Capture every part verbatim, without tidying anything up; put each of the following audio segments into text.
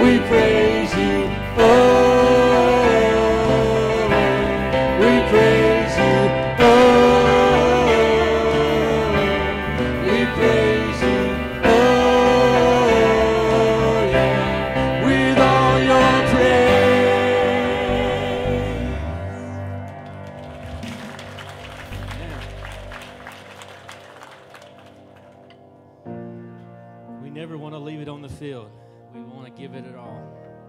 we praise you. Oh, we praise you. Oh, we praise you. Oh, yeah, with all your praise. We never want to leave it on the field. We want to give it at all.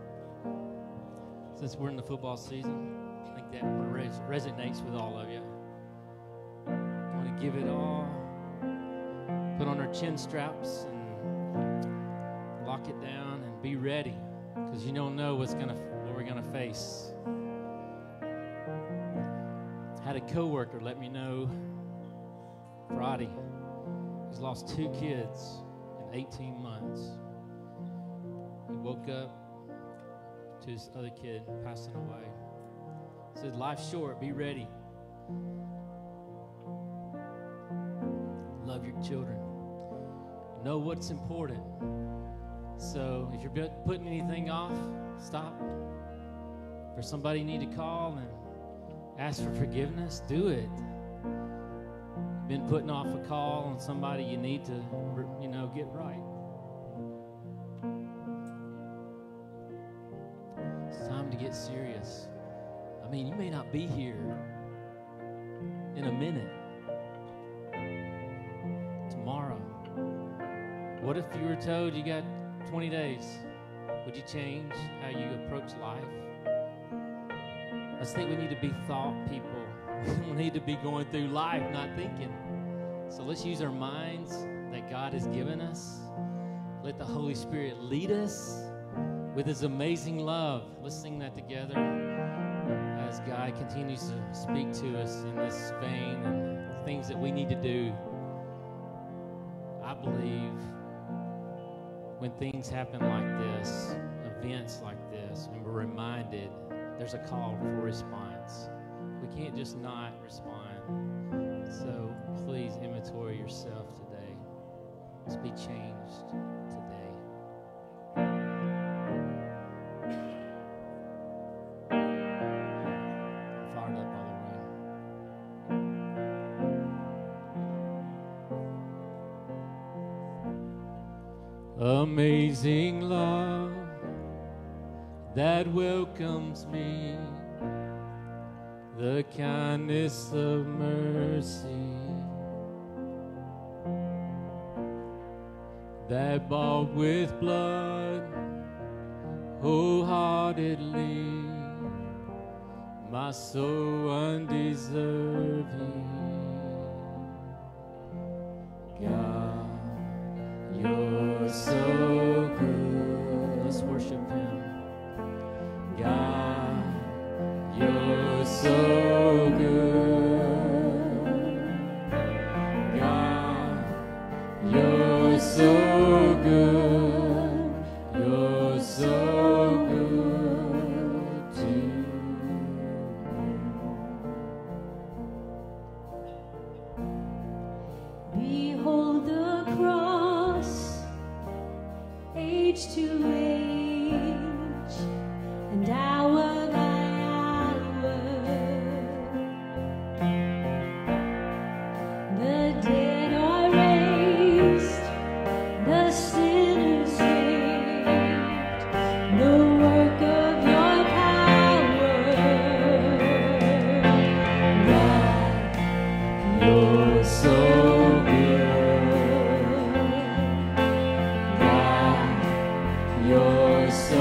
Since we're in the football season, I think that res- resonates with all of you. We want to give it all, put on our chin straps and lock it down and be ready, because you don't know what's gonna what we're gonna face. I had a coworker let me know Friday he's lost two kids in eighteen months. He woke up to his other kid passing away. He said, life's short, be ready. Love your children. Know what's important. So if you're putting anything off, stop. For somebody you need to call and ask for forgiveness, do it. Been putting off a call on somebody you need to, you know, get right. It's time to get serious. I mean, you may not be here in a minute. Tomorrow. What if you were told you got twenty days? Would you change how you approach life? I just think we need to be thought people. We need to be going through life, not thinking. So let's use our minds that God has given us. Let the Holy Spirit lead us with His amazing love. Let's sing that together as God continues to speak to us in this vein and things that we need to do. I believe when things happen like this, events like this, and we're reminded there's a call for response. We can't just not respond. So please inventory yourself today. Let's be changed today. Fired up all the way. Amazing love that welcomes me, the kindness of mercy that bought with blood wholeheartedly my soul undeserving. God, you're so good. Let's worship Him. God, you're so good. God, you're so good. You're so good to me. Behold the cross, age to age, and hour by hour, the dead are raised, the sinners saved, the work of your power. God, you're so good. God, you're so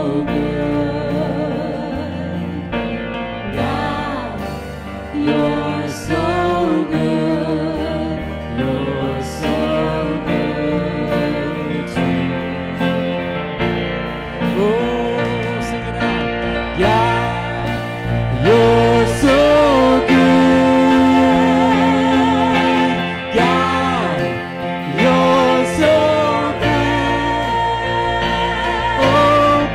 good. God, you're so good. You're so good to me. Oh, sing it out. God, you're so good. God, you're so good. Oh,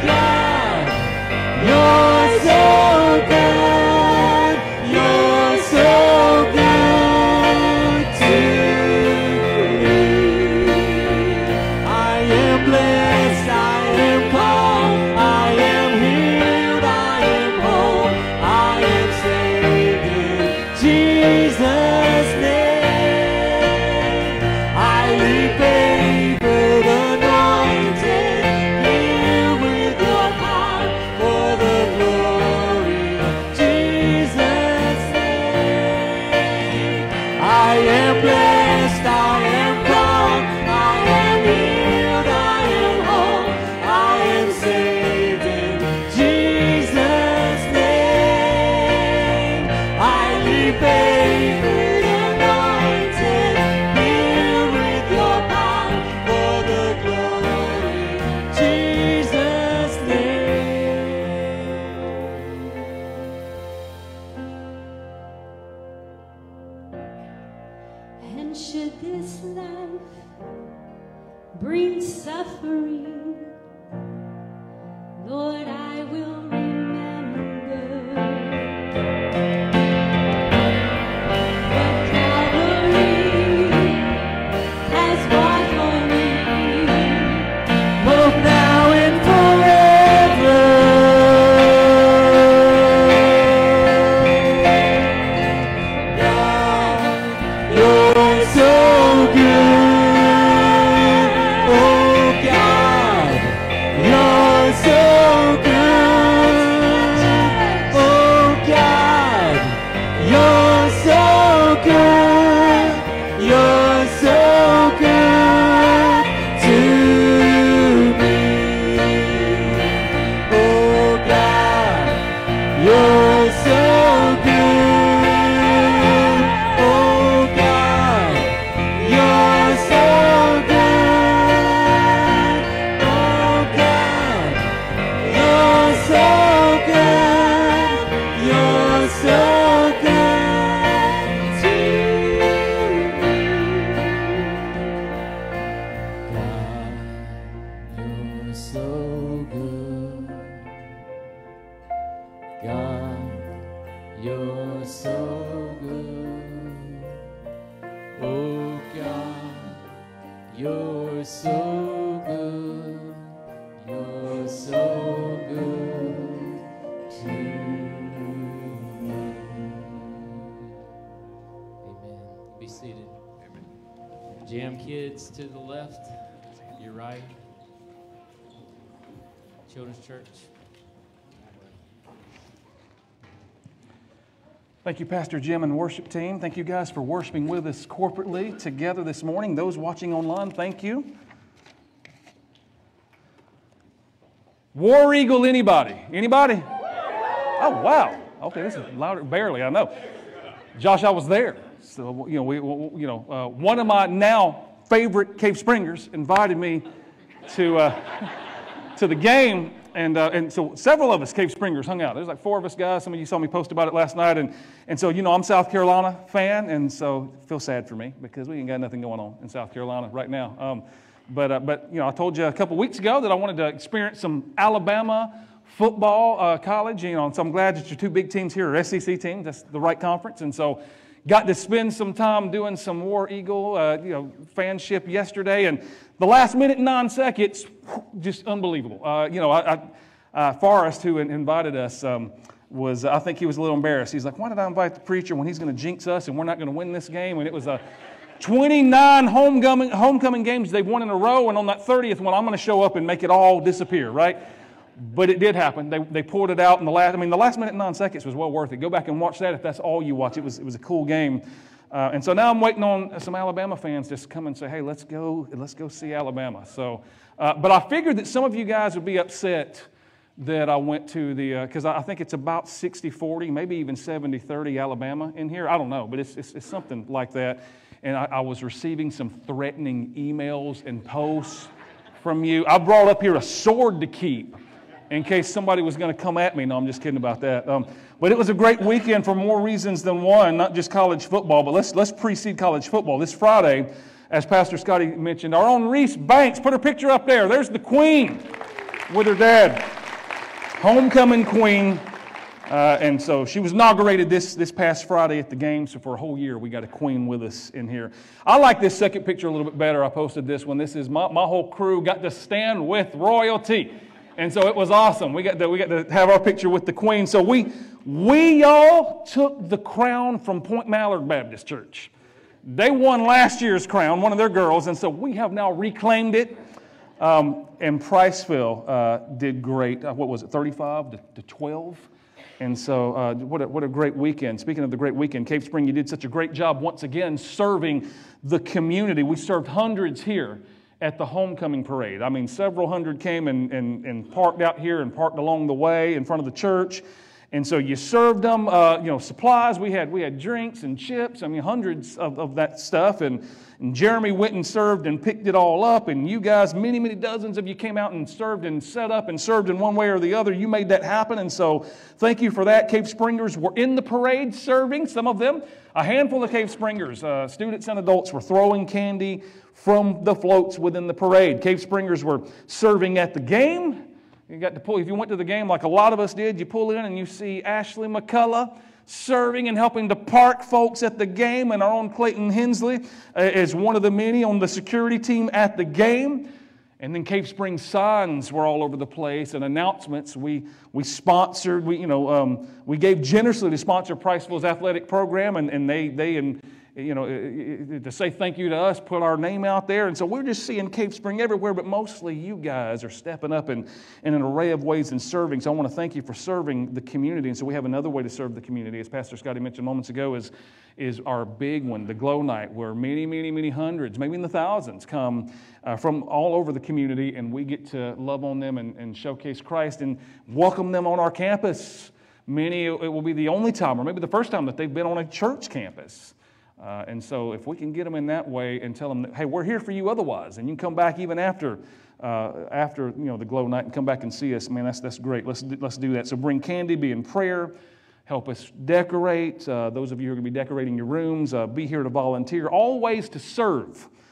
You're so good. God, you're so good. Oh God, you're so good. You're so good to me. Amen. Be seated. Jam kids to the left, your right. Children's Church. Thank you, Pastor Jim and worship team. Thank you guys for worshiping with us corporately together this morning. Those watching online, thank you. War Eagle, anybody? Anybody? Oh, wow. Okay, this is louder. Barely, I know. Josh, I was there. So, you know, we, you know, uh, one of my now favorite Cave Springers invited me to uh, to the game. And, uh, and so several of us Cave Springers hung out. There's like four of us guys. Some of you saw me post about it last night. And, and so, you know, I'm a South Carolina fan. And so it feels sad for me because we ain't got nothing going on in South Carolina right now. Um, but, uh, but, you know, I told you a couple weeks ago that I wanted to experience some Alabama football uh, college. You know, so I'm glad that your two big teams here are S E C teams. That's the right conference. And so got to spend some time doing some War Eagle, uh, you know, fanship yesterday. And the last minute nine seconds, just unbelievable. Uh, you know, I, I, uh, Forrest, who invited us, um, was, I think he was a little embarrassed. He's like, why did I invite the preacher when he's going to jinx us and we're not going to win this game? And it was a twenty-nine homecoming, homecoming games they've won in a row. And on that thirtieth one, I'm going to show up and make it all disappear, right? But it did happen. They, they pulled it out in the last, I mean, the last minute nine seconds was well worth it. Go back and watch that if that's all you watch. It was, it was a cool game. Uh, and so now I'm waiting on some Alabama fans just to come and say, hey, let's go, let's go see Alabama. So, uh, but I figured that some of you guys would be upset that I went to the, because uh, I think it's about sixty forty, maybe even seventy thirty Alabama in here. I don't know, but it's, it's, it's something like that. And I, I was receiving some threatening emails and posts from you. I brought up here a sword to keep in case somebody was going to come at me. No, I'm just kidding about that. Um, but it was a great weekend for more reasons than one, not just college football, but let's let's precede college football. This Friday, as Pastor Scotty mentioned, our own Reese Banks, put her picture up there. There's the Queen with her dad. Homecoming Queen. Uh, and so she was inaugurated this, this past Friday at the game, so for a whole year we got a Queen with us in here. I like this second picture a little bit better. I posted this one. This is my, my whole crew got to stand with royalty. And so it was awesome. We got to, we got to have our picture with the Queen. So we, we y'all took the crown from Point Mallard Baptist Church. They won last year's crown, one of their girls, and so we have now reclaimed it. Um, and Priceville uh, did great. Uh, what was it, thirty-five to twelve? And so uh, what, a, what a great weekend. Speaking of the great weekend, Cave Spring, you did such a great job once again serving the community. We served hundreds here at the homecoming parade. I mean, several hundred came and, and, and parked out here and parked along the way in front of the church. And so you served them, uh, you know, supplies. We had we had drinks and chips. I mean, hundreds of, of that stuff. And, and Jeremy went and served and picked it all up. And you guys, many, many dozens of you came out and served and set up and served in one way or the other. You made that happen. And so thank you for that. Cave Springers were in the parade serving, some of them. A handful of Cave Springers, uh, students and adults, were throwing candy from the floats within the parade. Cave Springers were serving at the game. You got to pull, if you went to the game like a lot of us did, you pull in and you see Ashley McCullough serving and helping to park folks at the game, and our own Clayton Hensley uh, is one of the many on the security team at the game. And then Cave Spring signs were all over the place and announcements. We we sponsored, we you know um, we gave generously to sponsor Priceville's athletic program, and, and they they and you know to say thank you to us, put our name out there. And so we're just seeing Cave Spring everywhere, but mostly you guys are stepping up in, in an array of ways and serving. So I want to thank you for serving the community. And so we have another way to serve the community, as Pastor Scotty mentioned moments ago, is is our big one, the Glow Night, where many, many, many hundreds, maybe in the thousands, come uh, from all over the community, and we get to love on them and, and showcase Christ and welcome them on our campus. Many, it will be the only time, or maybe the first time, that they've been on a church campus. Uh, and so if we can get them in that way and tell them, that, hey, we're here for you otherwise, and you can come back even after uh, after you know the Glow Night and come back and see us, man, that's that's great. Let's do, let's do that. So bring candy, be in prayer, help us decorate. Uh, those of you who are going to be decorating your rooms, uh, be here to volunteer. All ways to serve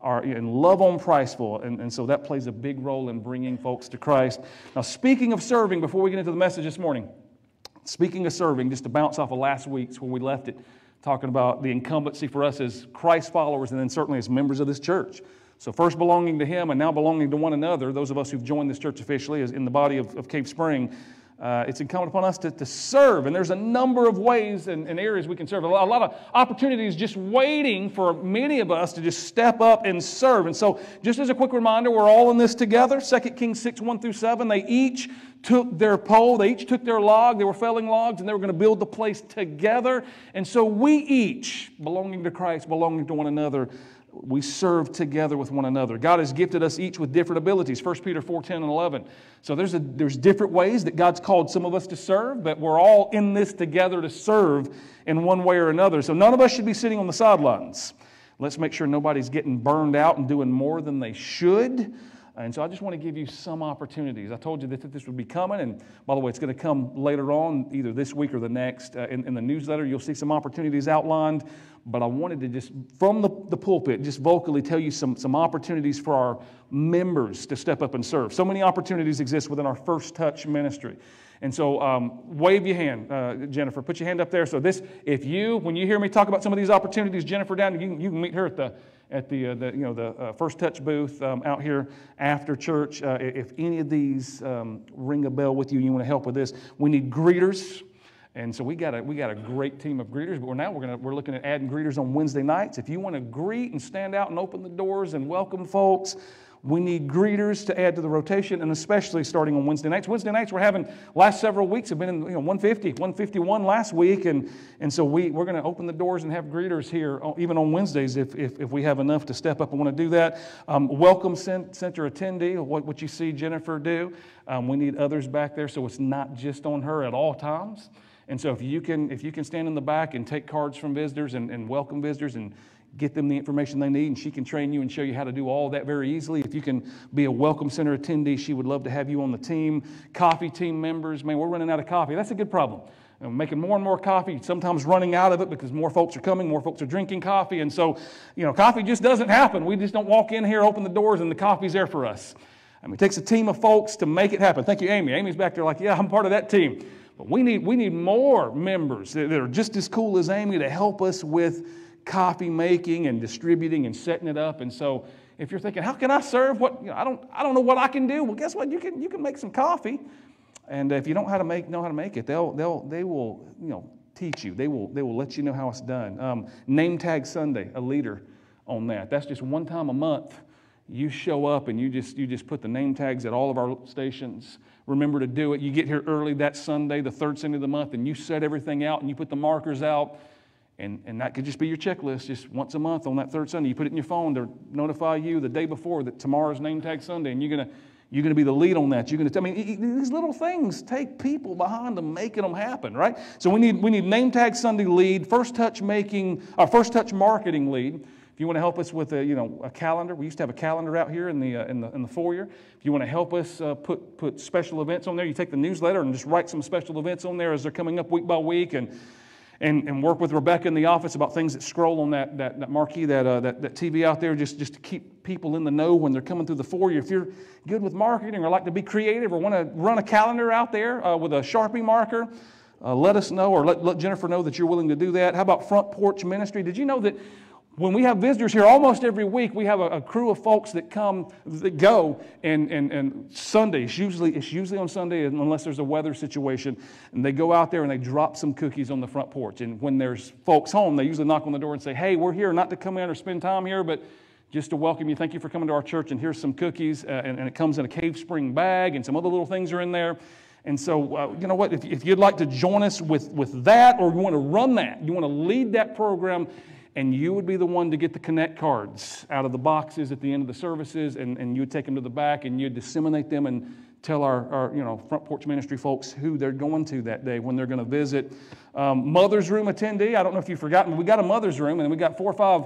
are and love on Priceville, and, and so that plays a big role in bringing folks to Christ. Now, speaking of serving, before we get into the message this morning, speaking of serving, just to bounce off of last week's where we left it, talking about the incumbency for us as Christ followers and then certainly as members of this church. So first belonging to Him and now belonging to one another, those of us who've joined this church officially as in the body of, of Cave Spring, Uh, it's incumbent upon us to, to serve, and there's a number of ways and, and areas we can serve. A lot, a lot of opportunities just waiting for many of us to just step up and serve. And so just as a quick reminder, we're all in this together. Second Kings six, one through seven, they each took their pole, they each took their log, they were felling logs, and they were going to build the place together. And so we each, belonging to Christ, belonging to one another, we serve together with one another. God has gifted us each with different abilities. First Peter four, ten, and eleven. So there's, a, there's different ways that God's called some of us to serve, but we're all in this together to serve in one way or another. So none of us should be sitting on the sidelines. Let's make sure nobody's getting burned out and doing more than they should. And so I just want to give you some opportunities. I told you that this would be coming, and by the way, it's going to come later on, either this week or the next. Uh, in, in the newsletter, you'll see some opportunities outlined, but I wanted to just, from the, the pulpit, just vocally tell you some, some opportunities for our members to step up and serve. So many opportunities exist within our First Touch ministry. And so um, wave your hand, uh, Jennifer. Put your hand up there. So this, if you, when you hear me talk about some of these opportunities, Jennifer down, you can, you can meet her at the at the, uh, the you know the uh, First Touch booth um, out here after church. Uh, if any of these um, ring a bell with you, and you want to help with this, we need greeters. And so we got a we got a great team of greeters. But we're now we're gonna we're looking at adding greeters on Wednesday nights. If you want to greet and stand out and open the doors and welcome folks, we need greeters to add to the rotation, and especially starting on Wednesday nights. Wednesday nights we're having, last several weeks have been in, you know, one fifty, one fifty-one last week, and, and so we, we're going to open the doors and have greeters here, even on Wednesdays if, if, if we have enough to step up and want to do that. Um, welcome center attendee, what, what you see Jennifer do. Um, we need others back there, so it's not just on her at all times. And so if you can, if you can stand in the back and take cards from visitors and, and welcome visitors and get them the information they need, and she can train you and show you how to do all that very easily. If you can be a Welcome Center attendee, she would love to have you on the team. Coffee team members, man, we're running out of coffee. That's a good problem. We're making more and more coffee, sometimes running out of it because more folks are coming, more folks are drinking coffee, and so, you know, coffee just doesn't happen. We just don't walk in here, open the doors, and the coffee's there for us. I mean, it takes a team of folks to make it happen. Thank you, Amy. Amy's back there like, yeah, I'm part of that team. But we need, we need more members that are just as cool as Amy to help us with coffee making and distributing and setting it up. And so if you're thinking, how can I serve? What, you know, I don't I don't know what I can do. Well, guess what? You can you can make some coffee. And if you don't how to make know how to make it, they'll they'll they will, you know, teach you. They will they will let you know how it's done. Um, Name Tag Sunday, a leader on that. That's just one time a month. You show up and you just you just put the name tags at all of our stations. Remember to do it. You get here early that Sunday, the third Sunday of the month, and you set everything out and you put the markers out. And, and that could just be your checklist, just once a month on that third Sunday. You put it in your phone to notify you the day before that tomorrow's Name Tag Sunday, and you're going to you're going to be the lead on that. You're going to. I mean, these little things take people behind them, making them happen, right? So we need we need Name Tag Sunday lead, First Touch making, or First Touch marketing lead. If you want to help us with a you know a calendar, we used to have a calendar out here in the uh, in the in the foyer. If you want to help us uh, put put special events on there, you take the newsletter and just write some special events on there as they're coming up week by week, and. And, and work with Rebecca in the office about things that scroll on that, that, that marquee, that, uh, that, that T V out there, just, just to keep people in the know when they're coming through the foyer. If you're good with marketing or like to be creative or want to run a calendar out there uh, with a Sharpie marker, uh, let us know, or let, let Jennifer know that you're willing to do that. How about Front Porch Ministry? Did you know that when we have visitors here almost every week, we have a, a crew of folks that come, that go, and, and, and Sunday, it's usually, it's usually on Sunday unless there's a weather situation, and they go out there and they drop some cookies on the front porch. And when there's folks home, they usually knock on the door and say, hey, we're here not to come in or spend time here, but just to welcome you. Thank you for coming to our church, and here's some cookies, uh, and, and it comes in a Cave Spring bag, and some other little things are in there. And so, uh, you know what, if, if you'd like to join us with, with that, or you want to run that, you want to lead that program, and you would be the one to get the connect cards out of the boxes at the end of the services, and, and you would take them to the back, and you'd disseminate them and tell our, our you know Front Porch Ministry folks who they're going to that day when they're going to visit. Um, Mother's Room attendee, I don't know if you've forgotten, we got a Mother's Room, and we got four or five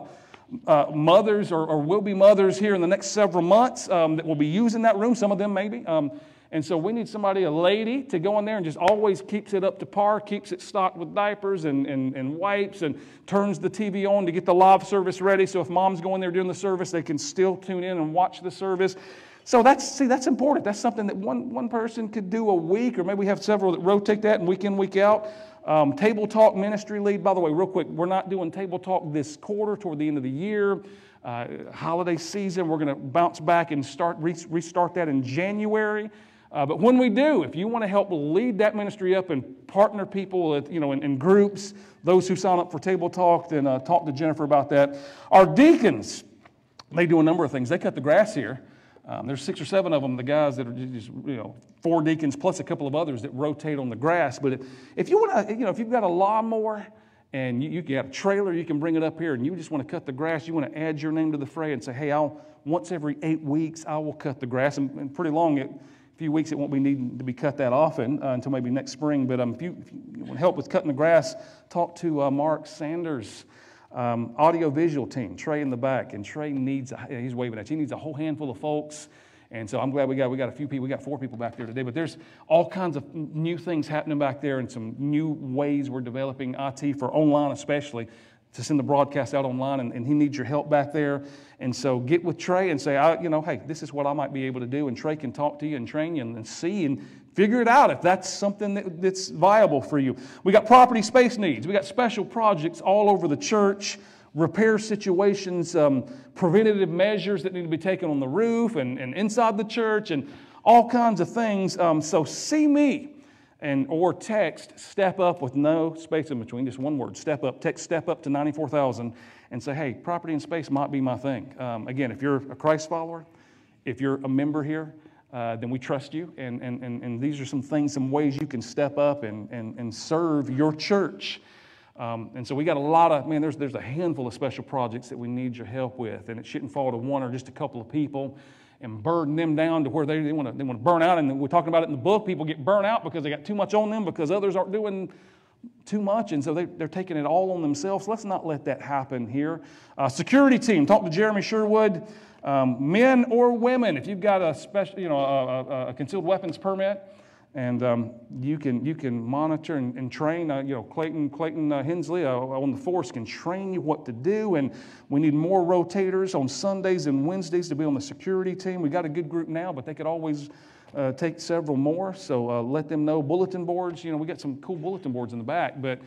uh, mothers or, or will-be mothers here in the next several months um, that will be using that room, some of them maybe. Um, and so we need somebody, a lady, to go in there and just always keeps it up to par, keeps it stocked with diapers and, and, and wipes, and turns the T V on to get the live service ready. So if mom's going there during the service, they can still tune in and watch the service. So that's, see, that's important. That's something that one, one person could do a week, or maybe we have several that rotate that and week in, week out. Um, Table Talk ministry lead, by the way, real quick, we're not doing Table Talk this quarter toward the end of the year. Uh, holiday season, we're going to bounce back and start re- restart that in January. Uh, but when we do, if you want to help lead that ministry up and partner people with, you know, in, in groups, those who sign up for Table Talk, then uh, talk to Jennifer about that. Our deacons, they do a number of things. They cut the grass here. Um, there's six or seven of them, the guys that are just, you know, four deacons plus a couple of others that rotate on the grass. But if, if you want to, you know, if you've got a lawnmower and you, you got a trailer, you can bring it up here, and you just want to cut the grass, you want to add your name to the fray and say, hey, I'll once every eight weeks, I will cut the grass. And, and pretty long, it, a few weeks, it won't be needing to be cut that often uh, until maybe next spring. But um, if, you, if you want help with cutting the grass, talk to uh, Mark Sanders. Um, audio-visual team, Trey in the back, and Trey needs, a, he's waving at you, he needs a whole handful of folks, and so I'm glad we got we got a few people, we got four people back there today, but there's all kinds of new things happening back there, and some new ways we're developing I T for online especially, to send the broadcast out online, and, and he needs your help back there, and so get with Trey and say, I, you know, hey, this is what I might be able to do, and Trey can talk to you and train you and, and see and figure it out if that's something that, that's viable for you. We got property space needs. We got special projects all over the church, repair situations, um, preventative measures that need to be taken on the roof and, and inside the church, and all kinds of things. Um, so see me and or text step up with no space in between, just one word, step up. Text step up to ninety-four thousand and say, hey, property and space might be my thing. Um, again, if you're a Christ follower, if you're a member here, Uh, then we trust you, and, and, and, and these are some things, some ways you can step up and, and, and serve your church. Um, and so we got a lot of, man, there's, there's a handful of special projects that we need your help with, and it shouldn't fall to one or just a couple of people and burden them down to where they, they want to they want to burn out. And we're talking about it in the book. People get burnt out because they got too much on them because others aren't doing too much, and so they, they're taking it all on themselves. Let's not let that happen here. Uh, security team, talk to Jeremy Sherwood. Um, men or women, if you've got a special, you know, a, a, a concealed weapons permit, and um, you can you can monitor and, and train. Uh, you know, Clayton Clayton uh, Hensley uh, on the force can train you what to do. And we need more rotators on Sundays and Wednesdays to be on the security team. We got a good group now, but they could always uh, take several more. So uh, let them know. Bulletin boards. You know, we got some cool bulletin boards in the back, but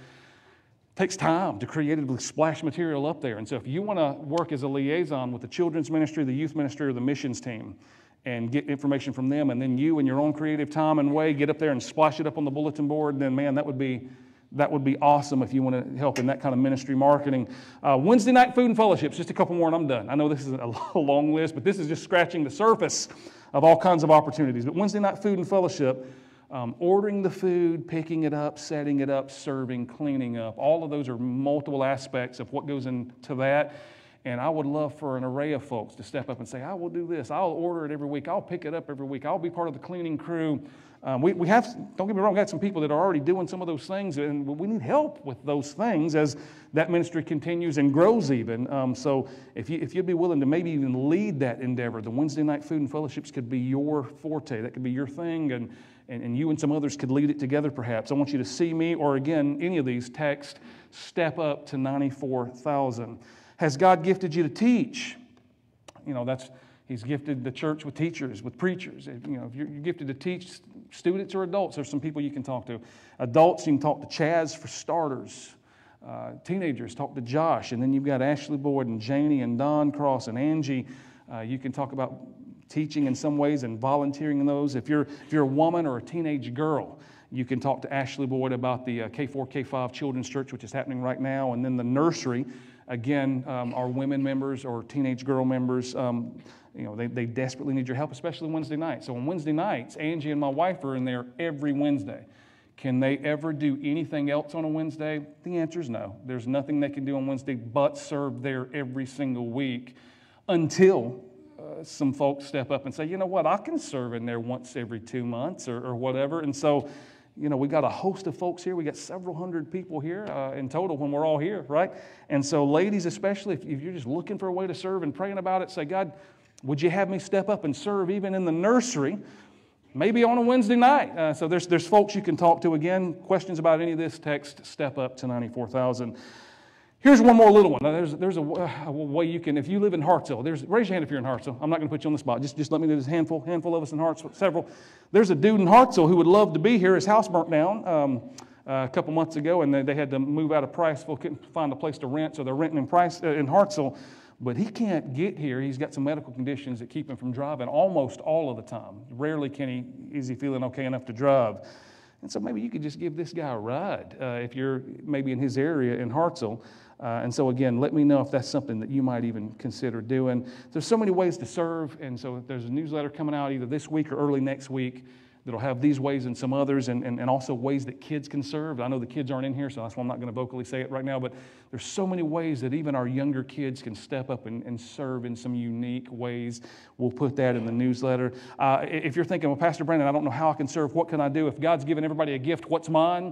takes time to creatively splash material up there. And so if you want to work as a liaison with the children's ministry, the youth ministry, or the missions team and get information from them, and then you in your own creative time and way get up there and splash it up on the bulletin board, then man, that would be that would be awesome if you want to help in that kind of ministry marketing. Uh, Wednesday night food and fellowships, just a couple more and I'm done. I know this is a long list, but this is just scratching the surface of all kinds of opportunities. But Wednesday night food and fellowship, Um, ordering the food, picking it up, setting it up, serving, cleaning up. All of those are multiple aspects of what goes into that. And I would love for an array of folks to step up and say, I will do this. I'll order it every week. I'll pick it up every week. I'll be part of the cleaning crew. Um, we, we have, don't get me wrong, we got some people that are already doing some of those things, and we need help with those things as that ministry continues and grows even. Um, so if, you, if you'd be willing to maybe even lead that endeavor, the Wednesday night food and fellowships could be your forte. That could be your thing, and And, and you and some others could lead it together perhaps. I want you to see me, or again, any of these, text step up to ninety-four thousand. Has God gifted you to teach? You know, that's, He's gifted the church with teachers, with preachers. You know, if you're, you're gifted to teach students or adults, there's some people you can talk to. Adults, you can talk to Chaz for starters. Uh, teenagers, talk to Josh. And then you've got Ashley Boyd and Janie and Don Cross and Angie. Uh, you can talk about teaching in some ways and volunteering in those. If you're if you're a woman or a teenage girl, you can talk to Ashley Boyd about the uh, K four, K five Children's Church, which is happening right now. And then the nursery, again, um, our women members or teenage girl members, um, you know, they, they desperately need your help, especially Wednesday nights. So on Wednesday nights, Angie and my wife are in there every Wednesday. Can they ever do anything else on a Wednesday? The answer is no. There's nothing they can do on Wednesday but serve there every single week until Uh, some folks step up and say, you know what, I can serve in there once every two months or, or whatever. And so You know, we got a host of folks here. We got several hundred people here uh, in total when we're all here, right? And so ladies especially, if, if you're just looking for a way to serve and praying about it, say, God, would you have me step up and serve even in the nursery, maybe on a Wednesday night? Uh, so there's, there's folks you can talk to. Again, questions about any of this, text step up to ninety-four thousand. Here's one more little one. Now, there's there's a, a way you can, if you live in Hartsville, there's, raise your hand if you're in Hartsville. I'm not going to put you on the spot. Just, just let me know. There's a handful, handful of us in Hartsville, several. There's a dude in Hartsville who would love to be here. His house burnt down um, uh, a couple months ago, and they, they had to move out of Priceville, couldn't find a place to rent, so they're renting in, Price, uh, in Hartsville. But he can't get here. He's got some medical conditions that keep him from driving almost all of the time. Rarely can he, is he feeling okay enough to drive. And so maybe you could just give this guy a ride uh, if you're maybe in his area in Hartsville. Uh, and so again, let me know if that's something that you might even consider doing. There's so many ways to serve, and so there's a newsletter coming out either this week or early next week that'll have these ways and some others, and, and, and also ways that kids can serve. I know the kids aren't in here, so that's why I'm not going to vocally say it right now, but there's so many ways that even our younger kids can step up and, and serve in some unique ways. We'll put that in the newsletter. Uh, if you're thinking, well, Pastor Brandon, I don't know how I can serve. What can I do? If God's given everybody a gift, what's mine?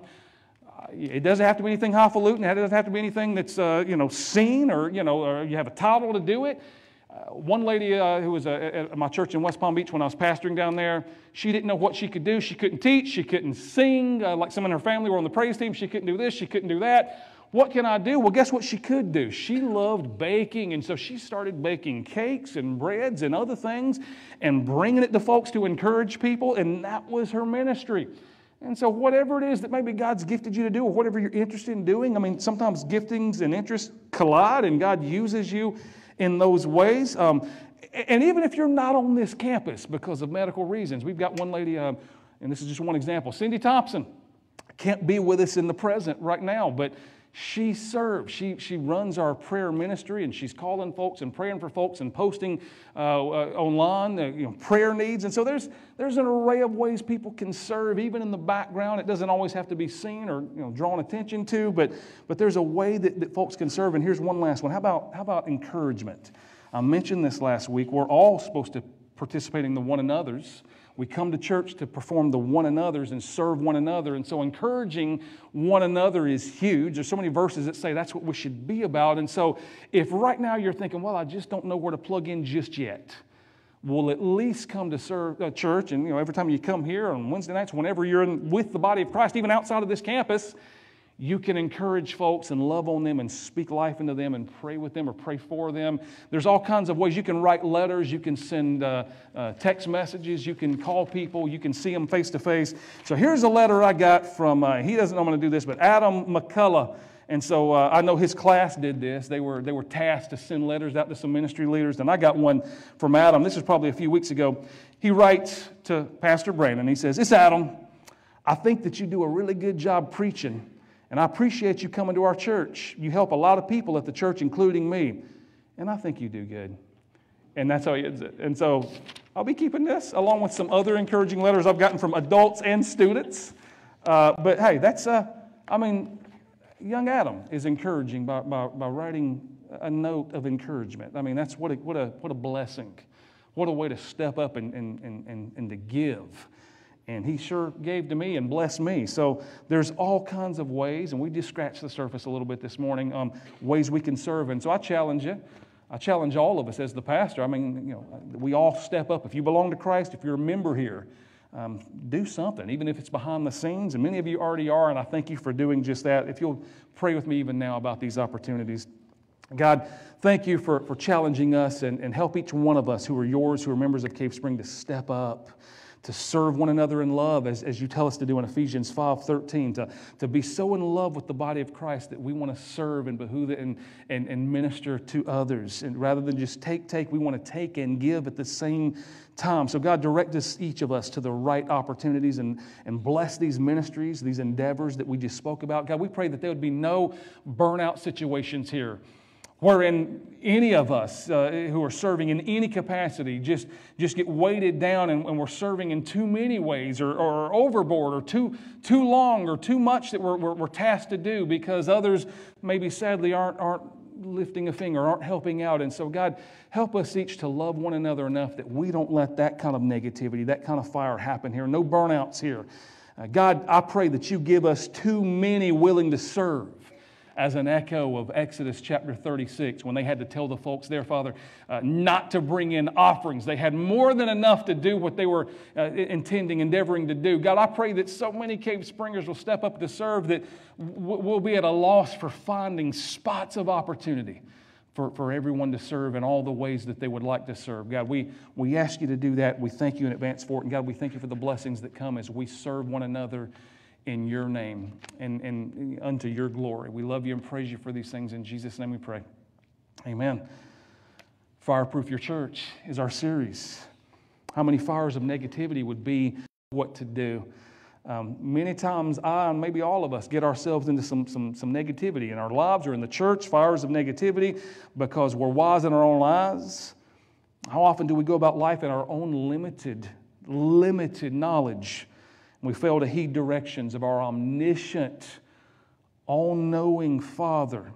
It doesn't have to be anything highfalutin. It doesn't have to be anything that's uh, you know seen or you know or you have a title to do it. Uh, one lady uh, who was uh, at my church in West Palm Beach when I was pastoring down there, she didn't know what she could do. She couldn't teach. She couldn't sing. Uh, like some in her family were on the praise team. She couldn't do this. She couldn't do that. What can I do? Well, guess what she could do? She loved baking, and so she started baking cakes and breads and other things and bringing it to folks to encourage people, and that was her ministry. And so whatever it is that maybe God's gifted you to do or whatever you're interested in doing, I mean, sometimes giftings and interests collide and God uses you in those ways. Um, and even if you're not on this campus because of medical reasons, we've got one lady, uh, and this is just one example, Cindy Thompson, can't be with us in the present right now, but she serves. She, she runs our prayer ministry, and she's calling folks and praying for folks and posting uh, uh, online uh, you know, prayer needs. And so there's, there's an array of ways people can serve, even in the background. It doesn't always have to be seen or you know, drawn attention to, but, but there's a way that, that folks can serve. And here's one last one. How about, how about encouragement? I mentioned this last week. We're all supposed to participate in the one another's. We come to church to perform the one another's and serve one another. And so encouraging one another is huge. There's so many verses that say that's what we should be about. And so if right now you're thinking, well, I just don't know where to plug in just yet, we'll at least come to serve uh, church. And you know, every time you come here on Wednesday nights, whenever you're in, with the body of Christ, even outside of this campus, you can encourage folks and love on them and speak life into them and pray with them or pray for them. There's all kinds of ways. You can write letters. You can send uh, uh, text messages. You can call people. You can see them face to face. So here's a letter I got from, uh, he doesn't know I'm going to do this, but Adam McCullough. And so uh, I know his class did this. They were, they were tasked to send letters out to some ministry leaders. And I got one from Adam. This was probably a few weeks ago. He writes to Pastor Brandon. He says, "It's Adam. I think that you do a really good job preaching. And I appreciate you coming to our church. You help a lot of people at the church, including me. And I think you do good." And that's how he ends it. And so I'll be keeping this, along with some other encouraging letters I've gotten from adults and students. Uh, but hey, that's, uh, I mean, young Adam is encouraging by, by, by writing a note of encouragement. I mean, that's what a, what a, what a blessing. What a way to step up and, and, and, and to give. And he sure gave to me and blessed me. So there's all kinds of ways, and we just scratched the surface a little bit this morning, um, ways we can serve. And so I challenge you. I challenge all of us as the pastor. I mean, you know, we all step up. If you belong to Christ, if you're a member here, um, do something, even if it's behind the scenes. And many of you already are, and I thank you for doing just that. If you'll pray with me even now about these opportunities. God, thank you for, for challenging us and, and help each one of us who are yours, who are members of Cave Spring, to step up, to serve one another in love, as, as you tell us to do in Ephesians five thirteen, to, to be so in love with the body of Christ that we want to serve and behoove it and, and, and minister to others. And rather than just take, take, we want to take and give at the same time. So God, direct us, each of us, to the right opportunities and, and bless these ministries, these endeavors that we just spoke about. God, we pray that there would be no burnout situations here, wherein any of us uh, who are serving in any capacity just, just get weighted down and, and we're serving in too many ways or, or overboard or too, too long or too much that we're, we're, we're tasked to do because others maybe sadly aren't, aren't lifting a finger, aren't helping out. And so God, help us each to love one another enough that we don't let that kind of negativity, that kind of fire happen here. No burnouts here. Uh, God, I pray that you give us too many willing to serve, as an echo of Exodus chapter thirty-six, when they had to tell the folks there, Father, uh, not to bring in offerings. They had more than enough to do what they were uh, intending, endeavoring to do. God, I pray that so many Cave Springers will step up to serve that w- we'll be at a loss for finding spots of opportunity for, for everyone to serve in all the ways that they would like to serve. God, we, we ask you to do that. We thank you in advance for it. And God, we thank you for the blessings that come as we serve one another in your name and, and unto your glory. We love you and praise you for these things. In Jesus' name we pray. Amen. Fireproof Your Church is our series. How many fires of negativity would be what to do? Um, many times I and maybe all of us get ourselves into some, some, some negativity in our lives or in the church, fires of negativity, because we're wise in our own eyes. How often do we go about life in our own limited, limited knowledge? We fail to heed directions of our omniscient, all-knowing Father.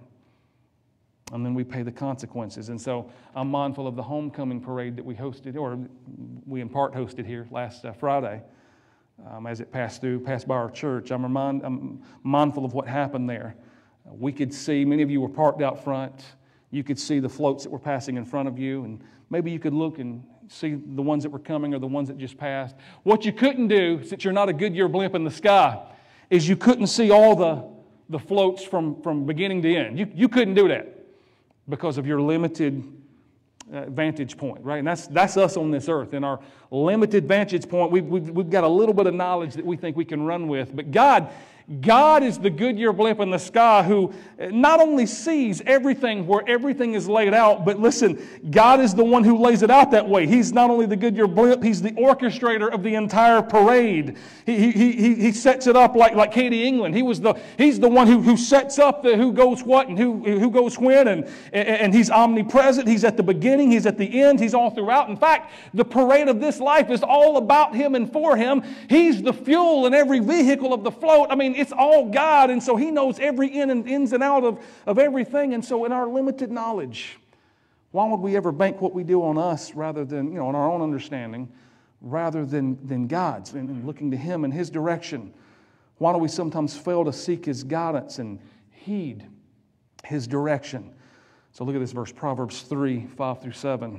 And then we pay the consequences. And so I'm mindful of the homecoming parade that we hosted, or we in part hosted here last uh, Friday. Um, as it passed through, passed by our church. I'm, remind, I'm mindful of what happened there. Uh, we could see, many of you were parked out front. You could see the floats that were passing in front of you, and maybe you could look and see the ones that were coming or the ones that just passed. What you couldn't do, since you're not a Goodyear blimp in the sky, is you couldn't see all the, the floats from, from beginning to end. You, you couldn't do that because of your limited uh, vantage point, right? And that's, that's us on this earth. In our limited vantage point, we've, we've, we've got a little bit of knowledge that we think we can run with. But God, God is the Goodyear blimp in the sky who not only sees everything where everything is laid out, but listen, God is the one who lays it out that way. He's not only the Goodyear blimp, He's the orchestrator of the entire parade. He, he, he, he sets it up like, like Katie England. He was the, he's the one who, who sets up the who goes what and who, who goes when, and, and He's omnipresent. He's at the beginning, He's at the end, He's all throughout. In fact, the parade of this life is all about Him and for Him. He's the fuel in every vehicle of the float. I mean, it's all God, and so He knows every in and ins and out of, of everything. And so in our limited knowledge, why would we ever bank what we do on us rather than, you know, on our own understanding, rather than, than God's and, and looking to Him and His direction? Why do we sometimes fail to seek His guidance and heed His direction? So look at this verse, Proverbs three, five through seven.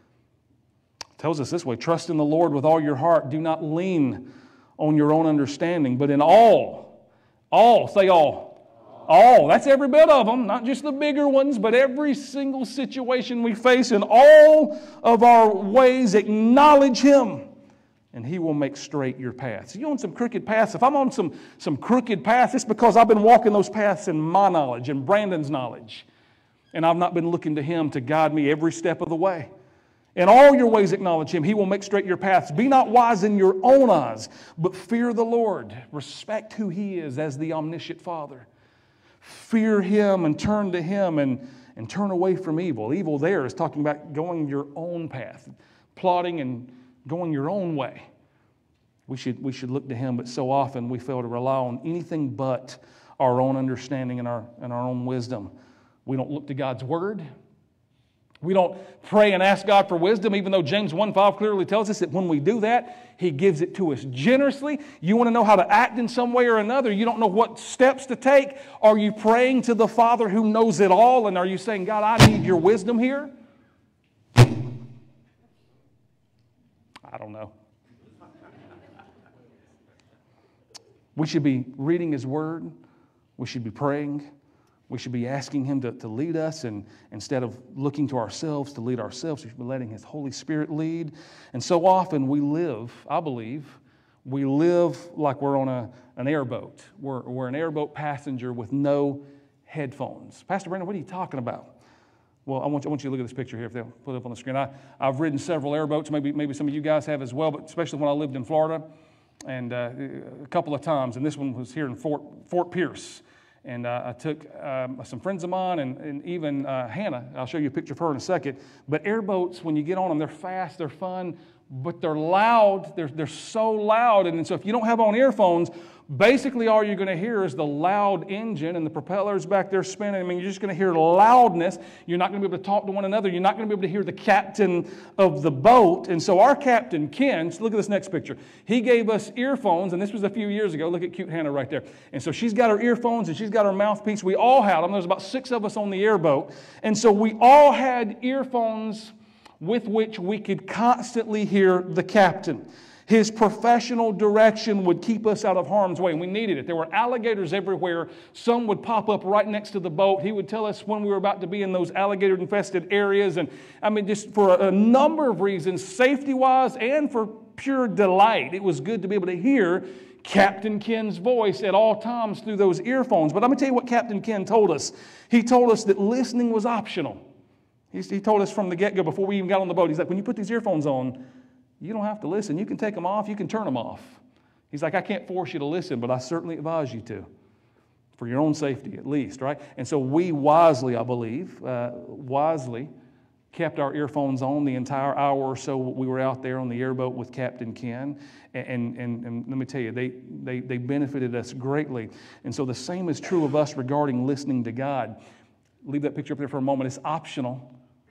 It tells us this way: trust in the Lord with all your heart. Do not lean on your own understanding, but in all, all, say all. All, that's every bit of them, not just the bigger ones, but every single situation we face, in all of our ways, acknowledge Him, and He will make straight your paths. You on some crooked paths? If I'm on some, some crooked paths, it's because I've been walking those paths in my knowledge and Brandon's knowledge, and I've not been looking to Him to guide me every step of the way. In all your ways acknowledge Him. He will make straight your paths. Be not wise in your own eyes, but fear the Lord. Respect who He is as the omniscient Father. Fear Him and turn to Him and, and turn away from evil. Evil there is talking about going your own path, plotting and going your own way. We should, we should look to Him, but so often we fail to rely on anything but our own understanding and our, and our own wisdom. We don't look to God's Word. We don't pray and ask God for wisdom, even though James one five clearly tells us that when we do that, He gives it to us generously. You want to know how to act in some way or another. You don't know what steps to take. Are you praying to the Father who knows it all? And are you saying, God, I need your wisdom here? I don't know. We should be reading His Word. We should be praying. We should be asking Him to, to lead us, and instead of looking to ourselves to lead ourselves, we should be letting His Holy Spirit lead. And so often we live, I believe, we live like we're on a, an airboat. We're, we're an airboat passenger with no headphones. Pastor Brandon, what are you talking about? Well, I want you, I want you to look at this picture here, if they'll put it up on the screen. I, I've ridden several airboats, maybe, maybe some of you guys have as well, but especially when I lived in Florida, and uh, a couple of times, and this one was here in Fort, Fort Pierce. And uh, I took um, some friends of mine and, and even uh, Hannah. I'll show you a picture of her in a second. But airboats, when you get on them, they're fast, they're fun, but they're loud. They're, they're so loud. And so if you don't have on earphones, basically all you're going to hear is the loud engine and the propellers back there spinning. I mean, you're just going to hear loudness. You're not going to be able to talk to one another. You're not going to be able to hear the captain of the boat. And so our captain, Ken, look at this next picture. He gave us earphones, and this was a few years ago. Look at cute Hannah right there. And so she's got her earphones, and she's got her mouthpiece. We all had them. There's about six of us on the airboat. And so we all had earphones with which we could constantly hear the captain. His professional direction would keep us out of harm's way, and we needed it. There were alligators everywhere. Some would pop up right next to the boat. He would tell us when we were about to be in those alligator-infested areas, and I mean, just for a number of reasons, safety-wise and for pure delight. It was good to be able to hear Captain Ken's voice at all times through those earphones. But let me tell you what Captain Ken told us. He told us that listening was optional. He, he told us from the get-go, before we even got on the boat, he's like, when you put these earphones on, you don't have to listen. You can take them off. You can turn them off. He's like, I can't force you to listen, but I certainly advise you to, for your own safety at least, right? And so we wisely, I believe, uh, wisely kept our earphones on the entire hour or so we were out there on the airboat with Captain Ken. And, and, and let me tell you, they, they, they benefited us greatly. And so the same is true of us regarding listening to God. Leave that picture up there for a moment. It's optional.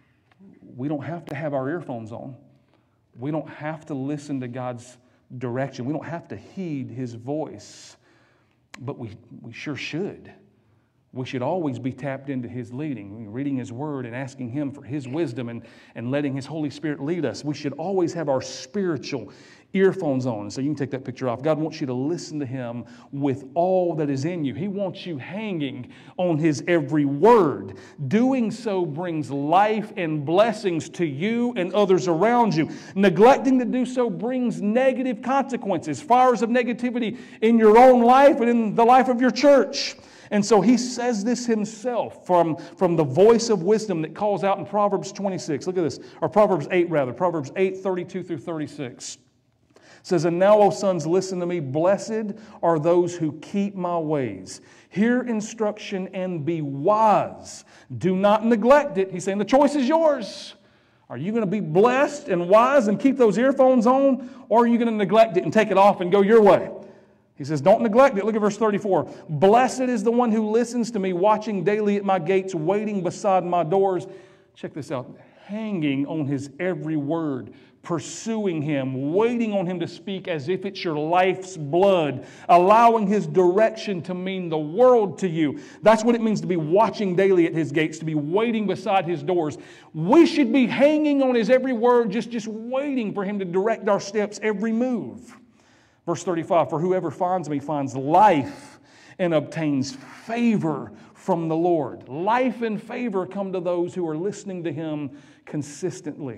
We don't have to have our earphones on. We don't have to listen to God's direction. We don't have to heed His voice, but we, we sure should. We should always be tapped into His leading, reading His Word and asking Him for His wisdom and, and letting His Holy Spirit lead us. We should always have our spiritual earphones on. So you can take that picture off. God wants you to listen to Him with all that is in you. He wants you hanging on His every word. Doing so brings life and blessings to you and others around you. Neglecting to do so brings negative consequences, fires of negativity in your own life and in the life of your church. And so He says this Himself from, from the voice of wisdom that calls out in Proverbs twenty-six. Look at this, or Proverbs eight rather, Proverbs eight, thirty-two through thirty-six. It says, and now, O sons, listen to me. Blessed are those who keep my ways. Hear instruction and be wise. Do not neglect it. He's saying the choice is yours. Are you going to be blessed and wise and keep those earphones on? Or are you going to neglect it and take it off and go your way? He says, don't neglect it. Look at verse thirty-four. Blessed is the one who listens to me, watching daily at my gates, waiting beside my doors. Check this out. Hanging on His every word, pursuing Him, waiting on Him to speak as if it's your life's blood, allowing His direction to mean the world to you. That's what it means to be watching daily at His gates, to be waiting beside His doors. We should be hanging on His every word, just, just waiting for Him to direct our steps, every move. Verse thirty-five, for whoever finds me finds life and obtains favor from the Lord. Life and favor come to those who are listening to Him consistently.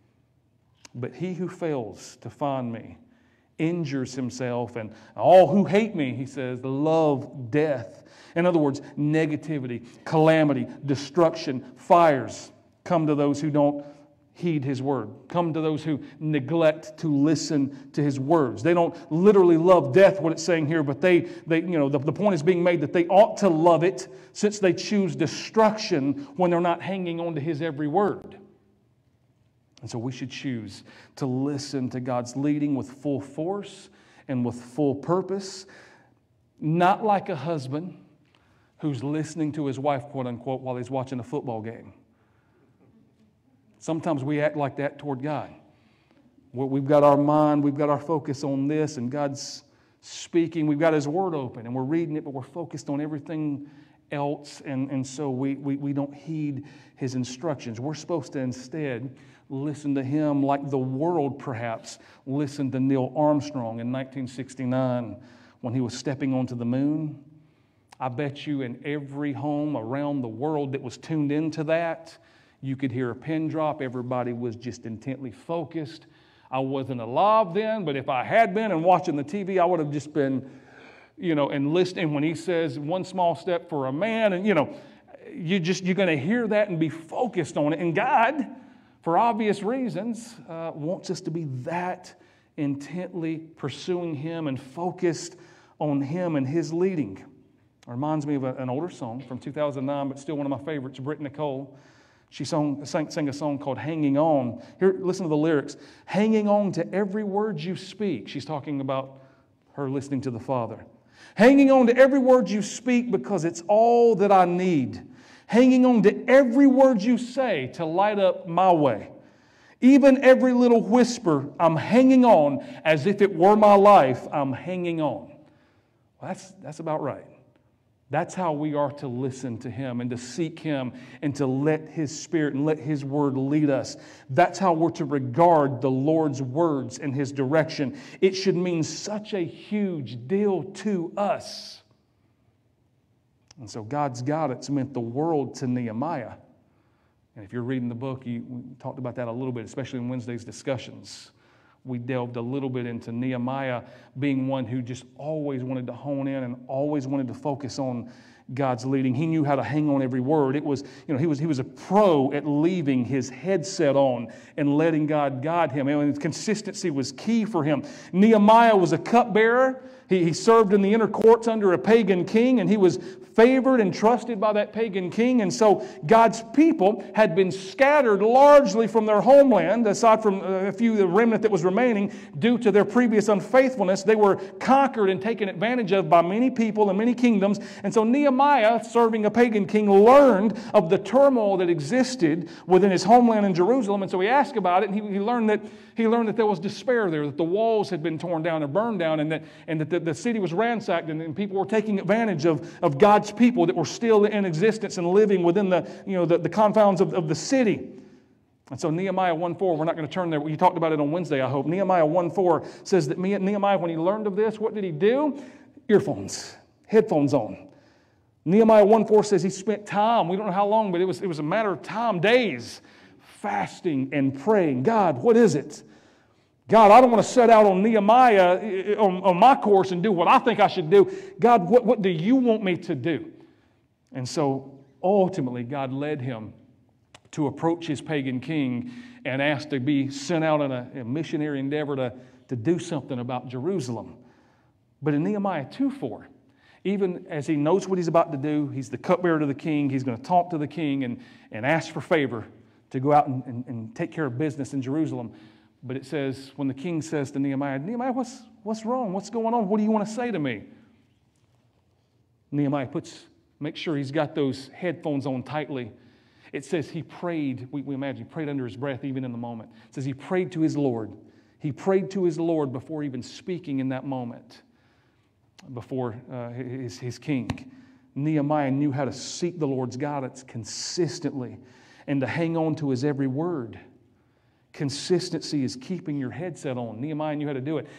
But he who fails to find me injures himself, and all who hate me, he says, love death. In other words, negativity, calamity, destruction, fires come to those who don't heed His word. Come to those who neglect to listen to His words. They don't literally love death, what it's saying here, but they, they you know, the, the point is being made that they ought to love it since they choose destruction when they're not hanging on to His every word. And so we should choose to listen to God's leading with full force and with full purpose, not like a husband who's listening to his wife, quote unquote, while he's watching a football game. Sometimes we act like that toward God. We've got our mind, we've got our focus on this, and God's speaking. We've got His Word open, and we're reading it, but we're focused on everything else, and, and so we, we, we don't heed His instructions. We're supposed to instead listen to Him like the world perhaps listened to Neil Armstrong in nineteen sixty-nine when he was stepping onto the moon. I bet you in every home around the world that was tuned into that, you could hear a pin drop. Everybody was just intently focused. I wasn't alive then, but if I had been and watching the T V, I would have just been, you know, and listening when he says one small step for a man, and, you know, you just, you're going to hear that and be focused on it. And God, for obvious reasons, uh, wants us to be that intently pursuing Him and focused on Him and His leading. It reminds me of a, an older song from two thousand nine, but still one of my favorites, Britt Nicole. She sung, sang, sang a song called Hanging On. Here, listen to the lyrics. Hanging on to every word you speak. She's talking about her listening to the Father. Hanging on to every word you speak because it's all that I need. Hanging on to every word you say to light up my way. Even every little whisper, I'm hanging on as if it were my life. I'm hanging on. Well, that's, that's about right. That's how we are to listen to Him and to seek Him and to let His Spirit and let His Word lead us. That's how we're to regard the Lord's words and His direction. It should mean such a huge deal to us. And so God's guidance meant the world to Nehemiah. And if you're reading the book, you, we talked about that a little bit, especially in Wednesday's discussions. We delved a little bit into Nehemiah being one who just always wanted to hone in and always wanted to focus on God's leading. He knew how to hang on every word. It was, you know, he was he was a pro at leaving his headset on and letting God guide him. And consistency was key for him. Nehemiah was a cupbearer. He, he served in the inner courts under a pagan king, and he was favored and trusted by that pagan king. And so God's people had been scattered largely from their homeland, aside from a few, the remnant that was remaining, due to their previous unfaithfulness. They were conquered and taken advantage of by many people and many kingdoms. And so Nehemiah, serving a pagan king, learned of the turmoil that existed within his homeland in Jerusalem. And so he asked about it, and he, he learned that he learned that there was despair there, that the walls had been torn down and burned down, and that and that the, the city was ransacked, and, and people were taking advantage of, of God's people that were still in existence and living within the, you know, the, the confounds of, of the city. And so Nehemiah one four, we're not going to turn there. You talked about it on Wednesday, I hope. Nehemiah one four says that Nehemiah, when he learned of this, what did he do? Earphones, headphones on. Nehemiah one four says he spent time, we don't know how long, but it was, it was a matter of time, days, fasting and praying. God, what is it? God, I don't want to set out on Nehemiah, on, on my course, and do what I think I should do. God, what, what do you want me to do? And so ultimately, God led him to approach his pagan king and ask to be sent out on a, a missionary endeavor to, to do something about Jerusalem. But in Nehemiah two four, even as he knows what he's about to do, he's the cupbearer to the king, he's going to talk to the king and, and ask for favor to go out and, and, and take care of business in Jerusalem. But it says, when the king says to Nehemiah, Nehemiah, what's, what's wrong? What's going on? What do you want to say to me? Nehemiah puts, makes sure he's got those headphones on tightly. It says he prayed, we, we imagine he prayed under his breath even in the moment. It says he prayed to his Lord. He prayed to his Lord before even speaking in that moment, before uh, his, his king. Nehemiah knew how to seek the Lord's guidance consistently and to hang on to his every word. Consistency is keeping your headset on. Nehemiah knew how to do it.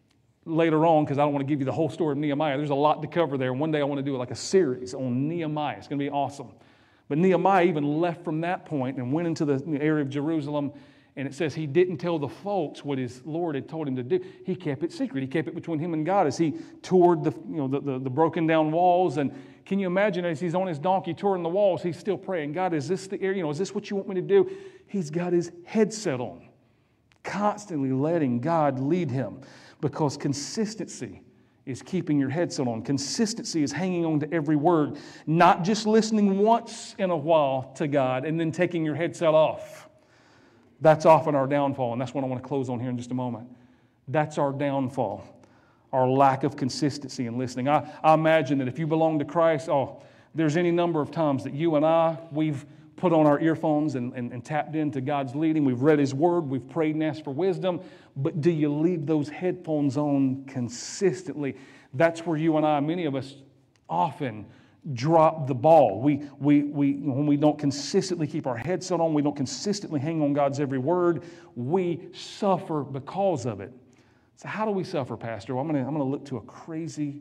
Later on, because I don't want to give you the whole story of Nehemiah, there's a lot to cover there. One day I want to do like a series on Nehemiah. It's going to be awesome. But Nehemiah even left from that point and went into the area of Jerusalem, and it says he didn't tell the folks what his Lord had told him to do. He kept it secret. He kept it between him and God as he toured the, you know, the, the, the broken down walls. And can you imagine as he's on his donkey touring the walls, he's still praying, God, is this the area? You know, is this what you want me to do? He's got his headset on, constantly letting God lead him, because consistency is keeping your headset on. Consistency is hanging on to every word, not just listening once in a while to God and then taking your headset off. That's often our downfall, and that's what I want to close on here in just a moment. That's our downfall, our lack of consistency in listening. I, I imagine that if you belong to Christ, oh, there's any number of times that you and I, we've put on our earphones and, and, and tapped into God's leading. We've read His Word. We've prayed and asked for wisdom. But do you leave those headphones on consistently? That's where you and I, many of us, often drop the ball. We, we, we, when we don't consistently keep our headset on, we don't consistently hang on God's every word, we suffer because of it. So how do we suffer, Pastor? Well, I'm going to I'm going to look to a crazy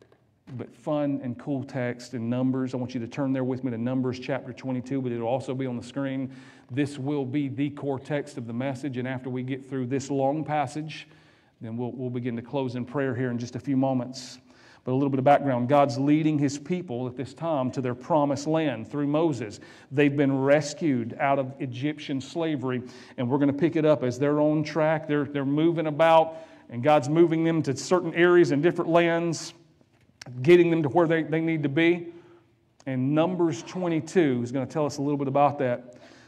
but fun and cool text in Numbers. I want you to turn there with me to Numbers chapter twenty-two, but it'll also be on the screen. This will be the core text of the message, and after we get through this long passage, then we'll, we'll begin to close in prayer here in just a few moments. But a little bit of background. God's leading His people at this time to their promised land through Moses. They've been rescued out of Egyptian slavery, and we're going to pick it up as they're on track. They're, they're moving about, and God's moving them to certain areas and different lands, getting them to where they, they need to be. And Numbers twenty-two is going to tell us a little bit about that.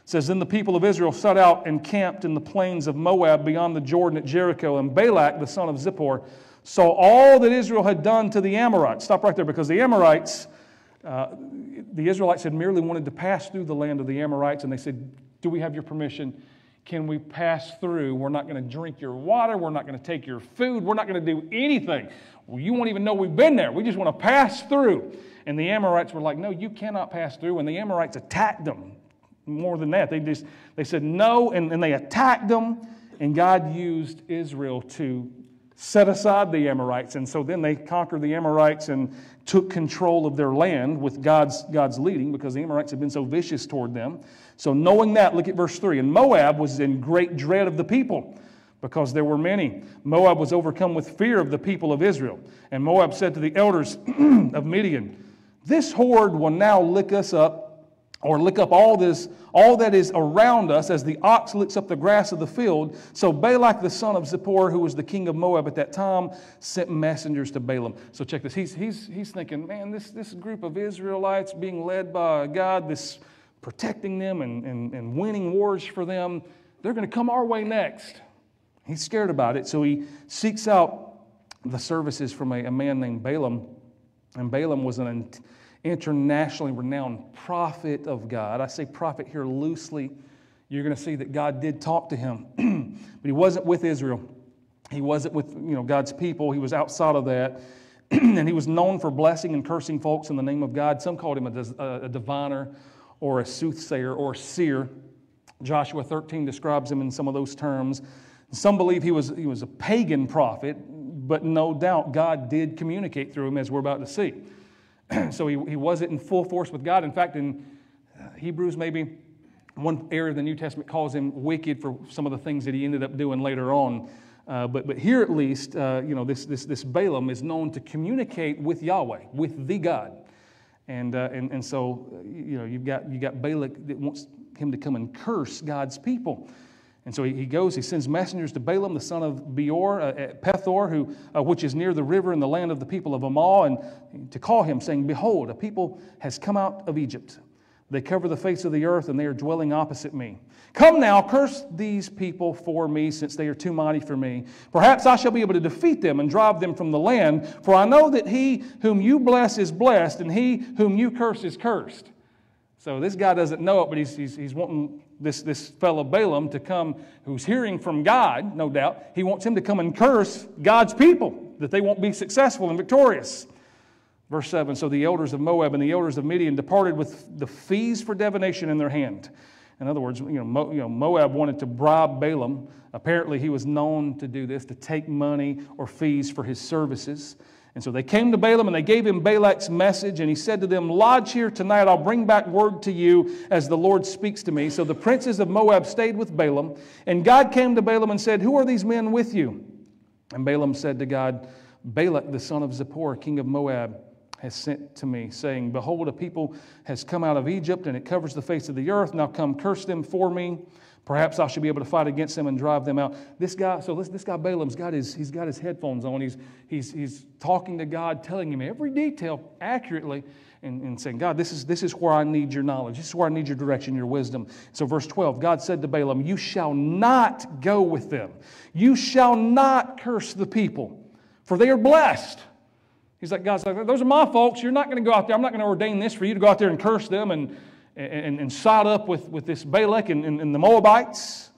It says, then the people of Israel set out and camped in the plains of Moab beyond the Jordan at Jericho. And Balak, the son of Zippor, saw all that Israel had done to the Amorites. Stop right there, because the Amorites, uh, the Israelites had merely wanted to pass through the land of the Amorites. And they said, do we have your permission? Can we pass through? We're not going to drink your water. We're not going to take your food. We're not going to do anything. Well, you won't even know we've been there. We just want to pass through. And the Amorites were like, no, you cannot pass through. And the Amorites attacked them. More than that, they just they said no, and, and they attacked them, and God used Israel to set aside the Amorites. And so then they conquered the Amorites and took control of their land with God's, God's leading, because the Amorites had been so vicious toward them. So knowing that, look at verse three. And Moab was in great dread of the people, because there were many. Moab was overcome with fear of the people of Israel. And Moab said to the elders of Midian, this horde will now lick us up, or lick up all this, all that is around us, as the ox licks up the grass of the field. So Balak, the son of Zippor, who was the king of Moab at that time, sent messengers to Balaam. So check this. He's, he's, he's thinking, man, this, this group of Israelites being led by God, this protecting them and, and, and winning wars for them, they're going to come our way next. He's scared about it, so he seeks out the services from a, a man named Balaam. And Balaam was an internationally renowned prophet of God. I say prophet here loosely. You're going to see that God did talk to him, but he wasn't with Israel. He wasn't with you know God's people. He was outside of that, and he was known for blessing and cursing folks in the name of God. Some called him a, a diviner, or a soothsayer, or a seer. Joshua thirteen describes him in some of those terms. Some believe he was he was a pagan prophet, but no doubt God did communicate through him, as we're about to see. So he, he wasn't in full force with God. In fact, in Hebrews, maybe one area of the New Testament calls him wicked for some of the things that he ended up doing later on. Uh, but but here at least, uh, you know, this this this Balaam is known to communicate with Yahweh, with the God, and uh, and and so you know you've got you got Balak that wants him to come and curse God's people. And so he goes, he sends messengers to Balaam, the son of Beor, uh, at Pethor, who, uh, which is near the river in the land of the people of Amal, and to call him, saying, behold, a people has come out of Egypt. They cover the face of the earth, and they are dwelling opposite me. Come now, curse these people for me, since they are too mighty for me. Perhaps I shall be able to defeat them and drive them from the land, for I know that he whom you bless is blessed, and he whom you curse is cursed. So this guy doesn't know it, but he's, he's, he's wanting this, this fellow Balaam to come, who's hearing from God, no doubt. He wants him to come and curse God's people, that they won't be successful and victorious. Verse seven, so the elders of Moab and the elders of Midian departed with the fees for divination in their hand. In other words, you know, Mo, you know, Moab wanted to bribe Balaam. Apparently he was known to do this, to take money or fees for his services. And so they came to Balaam, and they gave him Balak's message, and he said to them, lodge here tonight, I'll bring back word to you as the Lord speaks to me. So the princes of Moab stayed with Balaam, and God came to Balaam and said, who are these men with you? And Balaam said to God, Balak, the son of Zippor, king of Moab, has sent to me, saying, behold, a people has come out of Egypt, and it covers the face of the earth. Now come curse them for me. Perhaps I should be able to fight against them and drive them out. This guy, so this, this guy Balaam's got his, he's got his headphones on. He's, he's, he's talking to God, telling him every detail accurately, and, and saying, God, this is, this is where I need your knowledge. This is where I need your direction, your wisdom. So verse twelve, God said to Balaam, you shall not go with them. You shall not curse the people, for they are blessed. He's like, God's like, those are my folks. You're not going to go out there. I'm not going to ordain this for you to go out there and curse them and And, and side up with, with this Balak and, and, and the Moabites.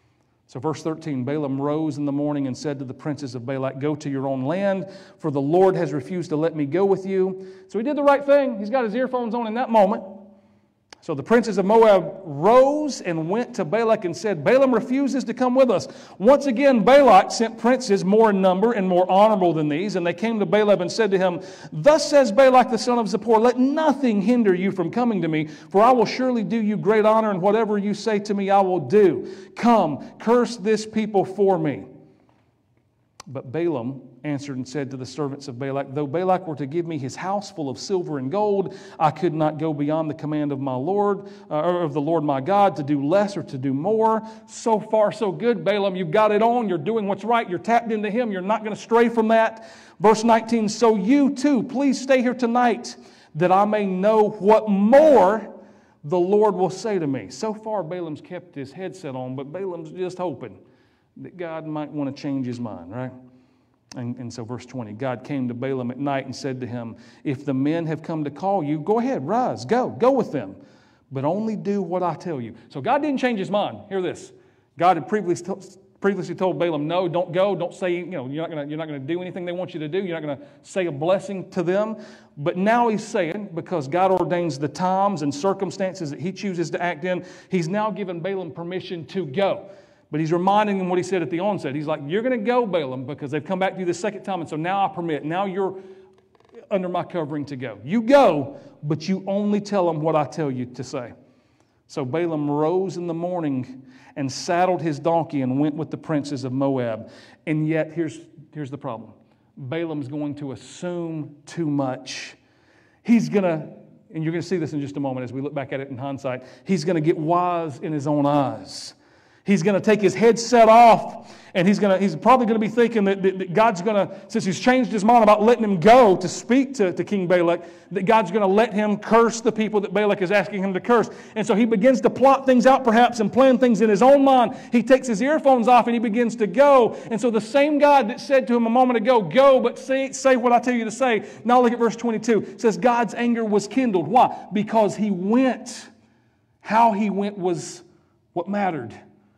So verse thirteen, Balaam rose in the morning and said to the princes of Balak, go to your own land, for the Lord has refused to let me go with you. So he did the right thing. He's got his earphones on in that moment. So the princes of Moab rose and went to Balak and said, Balaam refuses to come with us. Once again, Balak sent princes more in number and more honorable than these, and they came to Balaam and said to him, thus says Balak the son of Zippor, let nothing hinder you from coming to me, for I will surely do you great honor, and whatever you say to me I will do. Come, curse this people for me. But Balaam answered and said to the servants of Balak, though Balak were to give me his house full of silver and gold, I could not go beyond the command of my Lord, uh, or of the Lord my God, to do less or to do more. So far, so good, Balaam. You've got it on. You're doing what's right. You're tapped into him. You're not going to stray from that. Verse nineteen, so you too, please stay here tonight, that I may know what more the Lord will say to me. So far, Balaam's kept his headset on, but Balaam's just hoping that God might want to change his mind, right? And, and so verse twenty, God came to Balaam at night and said to him, if the men have come to call you, go ahead, rise, go, go with them, but only do what I tell you. So God didn't change his mind. Hear this. God had previously, previously told Balaam, no, don't go, don't say, you know, you're not gonna, you're not going to do anything they want you to do. You're not going to say a blessing to them. But now he's saying, because God ordains the times and circumstances that he chooses to act in, he's now given Balaam permission to go. But he's reminding him what he said at the onset. He's like, you're going to go, Balaam, because they've come back to you the second time, and so now I permit. Now you're under my covering to go. You go, but you only tell them what I tell you to say. So Balaam rose in the morning and saddled his donkey and went with the princes of Moab. And yet, here's, here's the problem. Balaam's going to assume too much. He's going to, and you're going to see this in just a moment as we look back at it in hindsight, he's going to get wise in his own eyes. He's going to take his headset off, and he's going to, he's probably going to be thinking that, that, that God's going to, since he's changed his mind about letting him go to speak to, to King Balak, that God's going to let him curse the people that Balak is asking him to curse. And so he begins to plot things out perhaps and plan things in his own mind. He takes his earphones off and he begins to go. And so the same God that said to him a moment ago, go, but say, say what I tell you to say. Now look at verse twenty-two. It says God's anger was kindled. Why? Because he went. How he went was what mattered.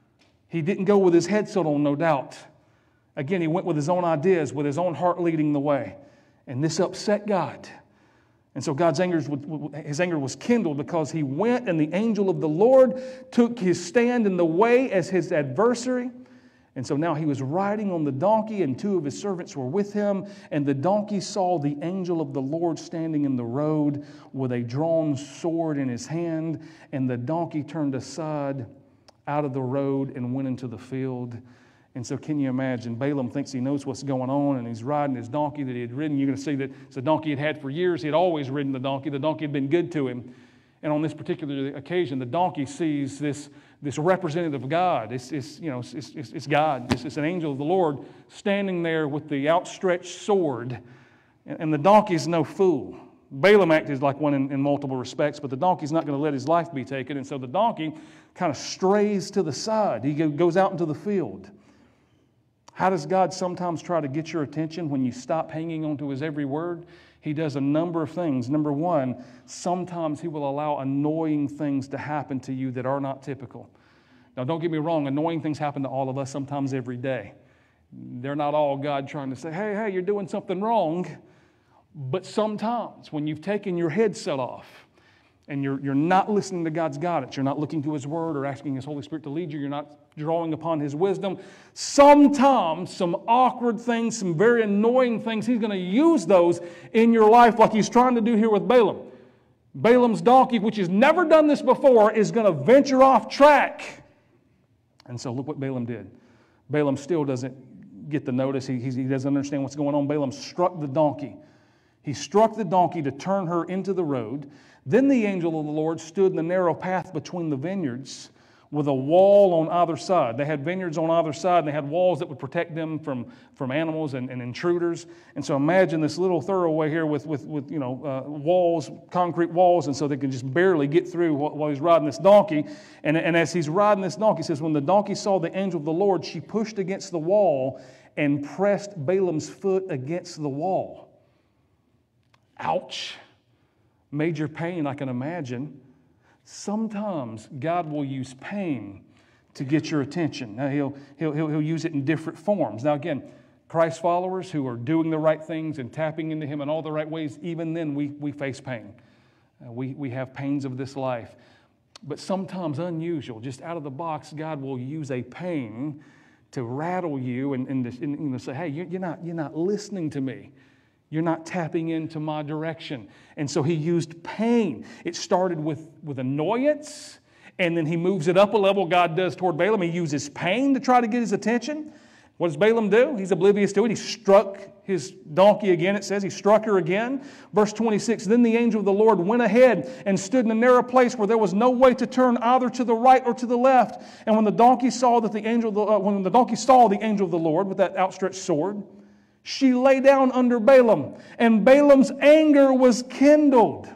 He didn't go with his headset on, no doubt. Again, he went with his own ideas, with his own heart leading the way. And this upset God. And so God's anger, his anger was kindled because he went and the angel of the Lord took his stand in the way as his adversary. And so now he was riding on the donkey and two of his servants were with him. And the donkey saw the angel of the Lord standing in the road with a drawn sword in his hand. And the donkey turned aside out of the road and went into the field. And so can you imagine, Balaam thinks he knows what's going on, and he's riding his donkey that he had ridden. You're going to see that it's a donkey he'd had for years. He had always ridden the donkey. The donkey had been good to him. And on this particular occasion, the donkey sees this, this representative of God. It's, it's, you know, it's, it's, it's God. It's, it's an angel of the Lord standing there with the outstretched sword. And, and the donkey's no fool. Balaam acted like one in, in multiple respects, but the donkey's not going to let his life be taken. And so the donkey kind of strays to the side. He goes out into the field. How does God sometimes try to get your attention when you stop hanging on to his every word? He does a number of things. Number one, sometimes he will allow annoying things to happen to you that are not typical. Now, don't get me wrong. Annoying things happen to all of us sometimes every day. They're not all God trying to say, hey, hey, you're doing something wrong. But sometimes when you've taken your headset off and you're, you're not listening to God's guidance, you're not looking to his word or asking his Holy Spirit to lead you, you're not drawing upon his wisdom, sometimes some awkward things, some very annoying things, he's going to use those in your life like he's trying to do here with Balaam. Balaam's donkey, which has never done this before, is going to venture off track. And so look what Balaam did. Balaam still doesn't get the notice. He, he doesn't understand what's going on. Balaam struck the donkey. He struck the donkey to turn her into the road. Then the angel of the Lord stood in the narrow path between the vineyards with a wall on either side. They had vineyards on either side, and they had walls that would protect them from, from animals and, and intruders. And so imagine this little thoroughway here with, with, with you know, uh, walls, concrete walls, and so they can just barely get through while, while he's riding this donkey. And, and as he's riding this donkey, it says, when the donkey saw the angel of the Lord, she pushed against the wall and pressed Balaam's foot against the wall. Ouch. Major pain, I can imagine. Sometimes God will use pain to get your attention. Now, he'll, he'll, he'll, he'll use it in different forms. Now, again, Christ followers who are doing the right things and tapping into him in all the right ways, even then we, we face pain. Uh, we, we have pains of this life. But sometimes unusual, just out of the box, God will use a pain to rattle you and, and, and, and say, hey, you're not, you're not listening to me. You're not tapping into my direction. And so he used pain. It started with, with annoyance, and then he moves it up a level, God does toward Balaam. He uses pain to try to get his attention. What does Balaam do? He's oblivious to it. He struck his donkey again, it says. He struck her again. Verse twenty-six, then the angel of the Lord went ahead and stood in a narrow place where there was no way to turn either to the right or to the left. And when the donkey saw that the angel, of the, uh, when the donkey saw the angel of the Lord with that outstretched sword, she lay down under Balaam, and Balaam's anger was kindled.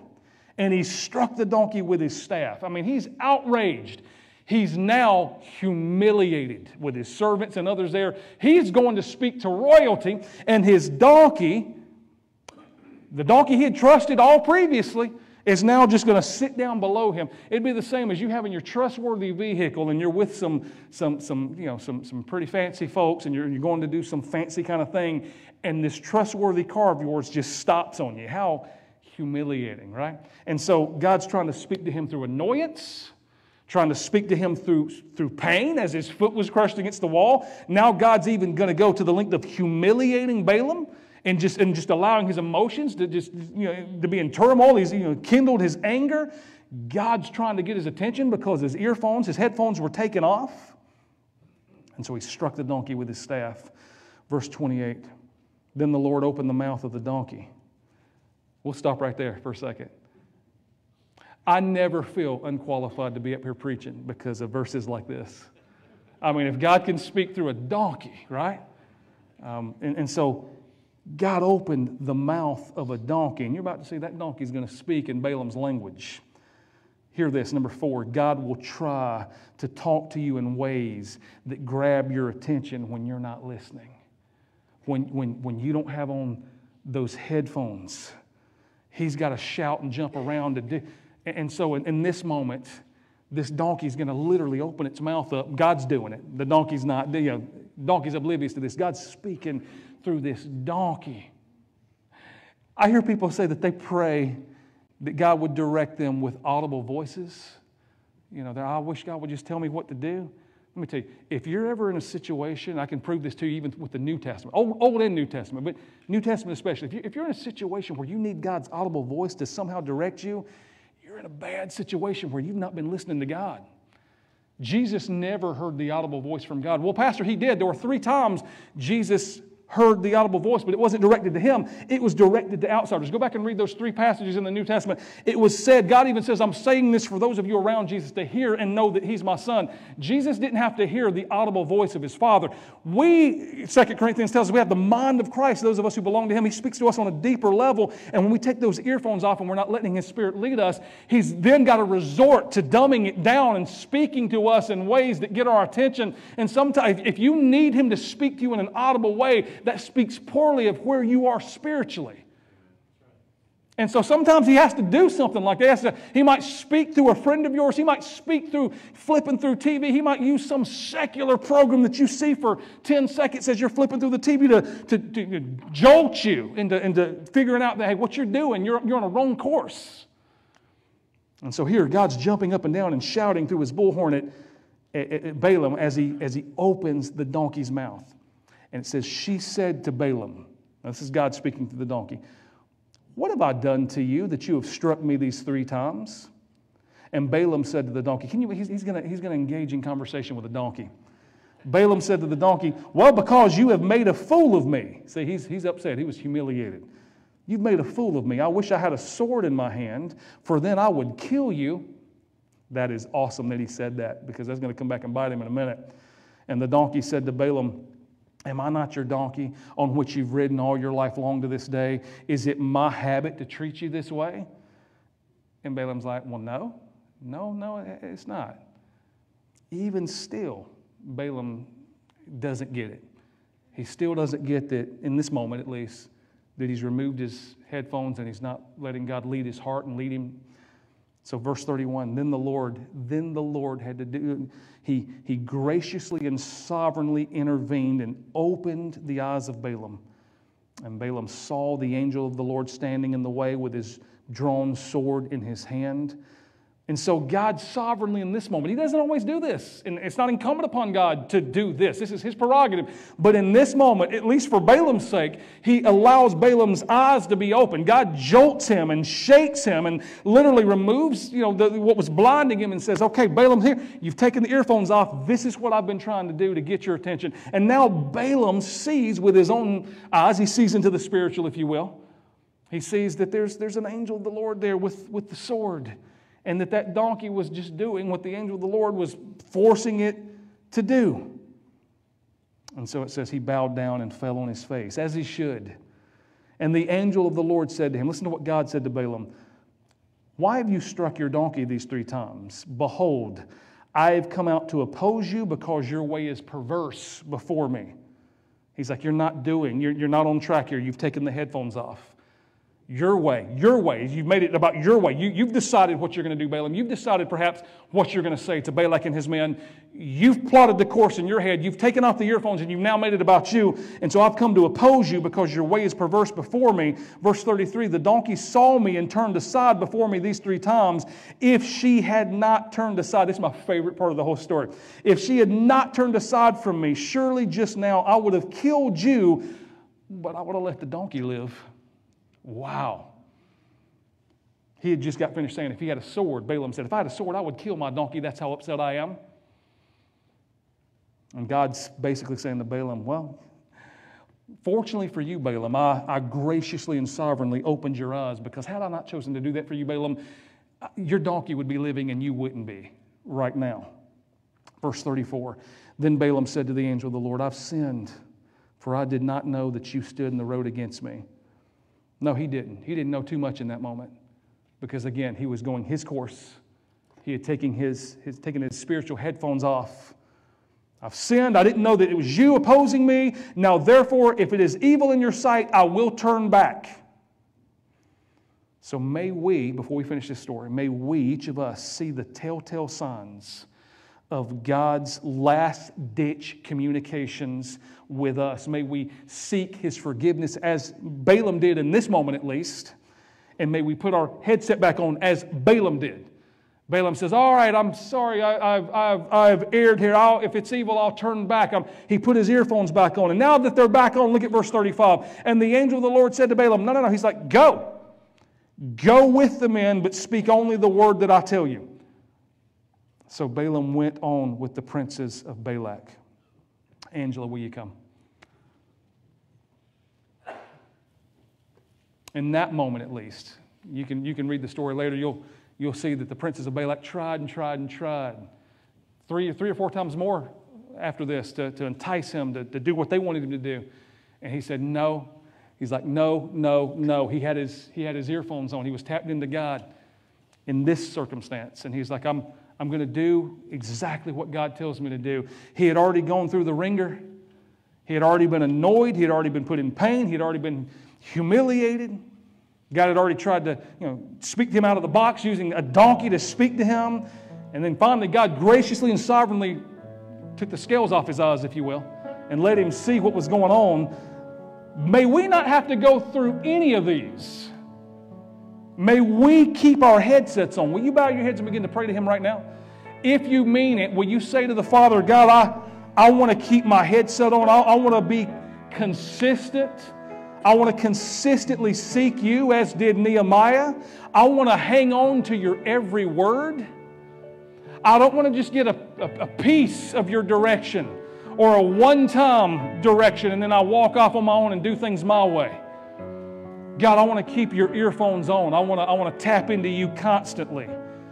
And he struck the donkey with his staff. I mean, he's outraged. He's now humiliated with his servants and others there. He's going to speak to royalty, and his donkey, the donkey he had trusted all previously, is now just going to sit down below him. It'd be the same as you having your trustworthy vehicle and you're with some, some, some, you know, some, some pretty fancy folks and you're, you're going to do some fancy kind of thing, and this trustworthy car of yours just stops on you. How humiliating, right? And so God's trying to speak to him through annoyance, trying to speak to him through, through pain as his foot was crushed against the wall. Now God's even going to go to the length of humiliating Balaam and just, and just allowing his emotions to just, you know, to be in turmoil. He's, you know, kindled his anger. God's trying to get his attention because his earphones, his headphones were taken off. And so he struck the donkey with his staff. Verse twenty-eight, then the Lord opened the mouth of the donkey. We'll stop right there for a second. I never feel unqualified to be up here preaching because of verses like this. I mean, if God can speak through a donkey, right? Um, and, and so God opened the mouth of a donkey, and you're about to see that donkey is going to speak in Balaam's language. Hear this, number four, God will try to talk to you in ways that grab your attention when you're not listening. When, when, when you don't have on those headphones, he's got to shout and jump around to do. And so in, in this moment, this donkey's going to literally open its mouth up. God's doing it. The donkey's not, you know, donkey's oblivious to this. God's speaking through this donkey. I hear people say that they pray that God would direct them with audible voices. You know, I wish God would just tell me what to do. Let me tell you, if you're ever in a situation, I can prove this to you even with the New Testament, Old, Old and New Testament, but New Testament especially. If, you, if you're in a situation where you need God's audible voice to somehow direct you, you're in a bad situation where you've not been listening to God. Jesus never heard the audible voice from God. Well, Pastor, he did. There were three times Jesus heard the audible voice, but it wasn't directed to him. It was directed to outsiders. Go back and read those three passages in the New Testament. It was said, God even says, I'm saying this for those of you around Jesus to hear and know that he's my son. Jesus didn't have to hear the audible voice of his Father. We, Second Corinthians tells us, we have the mind of Christ, those of us who belong to him. He speaks to us on a deeper level, and when we take those earphones off and we're not letting his Spirit lead us, he's then got to resort to dumbing it down and speaking to us in ways that get our attention. And sometimes, if you need him to speak to you in an audible way, that speaks poorly of where you are spiritually. And so sometimes he has to do something like that. He, to, he might speak through a friend of yours. He might speak through flipping through T V. He might use some secular program that you see for ten seconds as you're flipping through the T V to, to, to jolt you into, into figuring out that, hey, what you're doing, you're, you're on a wrong course. And so here, God's jumping up and down and shouting through his bullhorn at, at, at Balaam as he, as he opens the donkey's mouth. And it says, she said to Balaam, now this is God speaking to the donkey, what have I done to you that you have struck me these three times? And Balaam said to the donkey, can you, he's, he's going he's gonna engage in conversation with the donkey. Balaam said to the donkey, well, because you have made a fool of me. See, he's, he's upset. He was humiliated. You've made a fool of me. I wish I had a sword in my hand, for then I would kill you. That is awesome that he said that, because that's going to come back and bite him in a minute. And the donkey said to Balaam, am I not your donkey on which you've ridden all your life long to this day? Is it my habit to treat you this way? And Balaam's like, well, no, no, no, it's not. Even still, Balaam doesn't get it. He still doesn't get that, in this moment at least, that he's removed his headphones and he's not letting God lead his heart and lead him. So verse thirty-one, then the Lord, then the Lord had to do, he, he graciously and sovereignly intervened and opened the eyes of Balaam. And Balaam saw the angel of the Lord standing in the way with his drawn sword in his hand. And so God sovereignly in this moment, he doesn't always do this. And it's not incumbent upon God to do this. This is his prerogative. But in this moment, at least for Balaam's sake, he allows Balaam's eyes to be open. God jolts him and shakes him and literally removes, you know, the, what was blinding him and says, okay, Balaam, here, you've taken the earphones off. This is what I've been trying to do to get your attention. And now Balaam sees with his own eyes, he sees into the spiritual, if you will. He sees that there's, there's an angel of the Lord there with, with the sword. And that that donkey was just doing what the angel of the Lord was forcing it to do. And so it says he bowed down and fell on his face, as he should. And the angel of the Lord said to him, listen to what God said to Balaam, Why have you struck your donkey these three times? Behold, I have come out to oppose you because your way is perverse before me. He's like, you're not doing, you're, you're not on track here. You've taken the headphones off. Your way, your way. You've made it about your way. You, you've decided what you're going to do, Balaam. You've decided perhaps what you're going to say to Balak and his men. You've plotted the course in your head. You've taken off the earphones and you've now made it about you. And so I've come to oppose you because your way is perverse before me. Verse thirty-three, the donkey saw me and turned aside before me these three times. If she had not turned aside, this is my favorite part of the whole story. If she had not turned aside from me, surely just now I would have killed you, but I would have let the donkey live. Wow. He had just got finished saying if he had a sword, Balaam said, if I had a sword, I would kill my donkey. That's how upset I am. And God's basically saying to Balaam, well, fortunately for you, Balaam, I, I graciously and sovereignly opened your eyes, because had I not chosen to do that for you, Balaam, your donkey would be living and you wouldn't be right now. Verse thirty-four, then Balaam said to the angel of the Lord, I've sinned, for I did not know that you stood in the road against me. No, he didn't. He didn't know too much in that moment, because, again, he was going his course. He had taken his, his, taken his spiritual headphones off. I've sinned. I didn't know that it was you opposing me. Now, therefore, if it is evil in your sight, I will turn back. So may we, before we finish this story, may we, each of us, see the telltale signs of God's last-ditch communications with us. May we seek His forgiveness as Balaam did in this moment at least, and may we put our headset back on as Balaam did. Balaam says, all right, I'm sorry, I, I've, I've, I've erred here. I'll, if it's evil, I'll turn back. I'm, he put his earphones back on, and now that they're back on, look at verse thirty-five. And the angel of the Lord said to Balaam, no, no, no. He's like, go. Go with the men, but speak only the word that I tell you. So Balaam went on with the princes of Balak. Angela, will you come? In that moment, at least, you can, you can read the story later. You'll, you'll see that the princes of Balak tried and tried and tried. Three, three or four times more after this to, to entice him to, to do what they wanted him to do. And he said, no. He's like, no, no, no. He had his, he had his earphones on. He was tapped into God in this circumstance. And he's like, I'm... I'm going to do exactly what God tells me to do. He had already gone through the ringer. He had already been annoyed. He had already been put in pain. He had already been humiliated. God had already tried to, you know, speak to him out of the box using a donkey to speak to him. And then finally, God graciously and sovereignly took the scales off his eyes, if you will, and let him see what was going on. May we not have to go through any of these. May we keep our headsets on. Will you bow your heads and begin to pray to Him right now? If you mean it, will you say to the Father, God, I, I want to keep my headset on. I, I want to be consistent. I want to consistently seek You as did Nehemiah. I want to hang on to Your every word. I don't want to just get a, a, a piece of Your direction or a one-time direction and then I walk off on my own and do things my way. God, I want to keep Your earphones on. I want to, I want to tap into You constantly.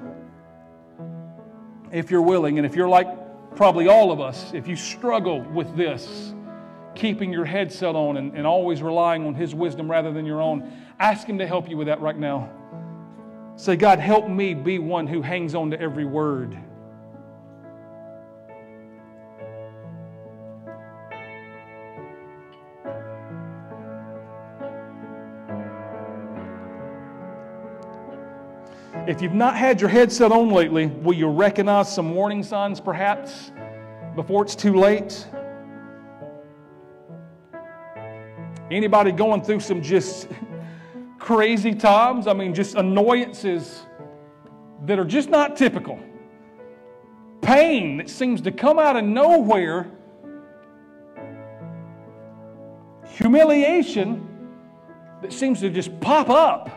If You're willing, and if you're like probably all of us, if you struggle with this, keeping your headset on and, and always relying on His wisdom rather than your own, ask Him to help you with that right now. Say, God, help me be one who hangs on to every word. If you've not had your headset on lately, will you recognize some warning signs perhaps before it's too late? Anybody going through some just crazy times? I mean, just annoyances that are just not typical. Pain that seems to come out of nowhere. Humiliation that seems to just pop up.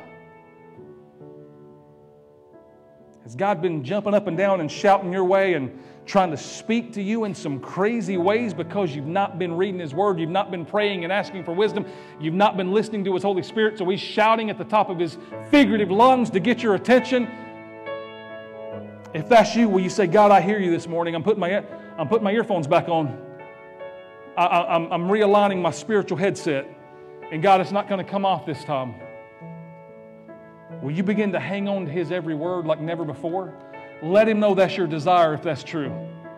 Has God been jumping up and down and shouting your way and trying to speak to you in some crazy ways because you've not been reading His Word, you've not been praying and asking for wisdom, you've not been listening to His Holy Spirit, so He's shouting at the top of His figurative lungs to get your attention? If that's you, will you say, God, I hear You this morning. I'm putting my, I'm putting my earphones back on. I, I, I'm, I'm realigning my spiritual headset. And God, it's not going to come off this time. Will you begin to hang on to His every word like never before? Let Him know that's your desire if that's true.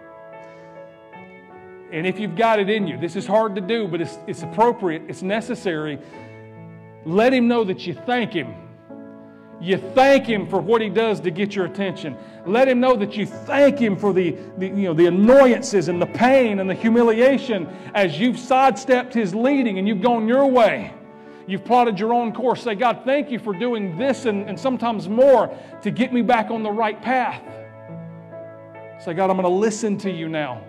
And if you've got it in you, this is hard to do, but it's, it's appropriate, it's necessary. Let Him know that you thank Him. You thank Him for what He does to get your attention. Let Him know that you thank Him for the, the, you know, the annoyances and the pain and the humiliation as you've sidestepped His leading and you've gone your way. You've plotted your own course. Say, God, thank you for doing this and, and sometimes more to get me back on the right path. Say, God, I'm going to listen to you now.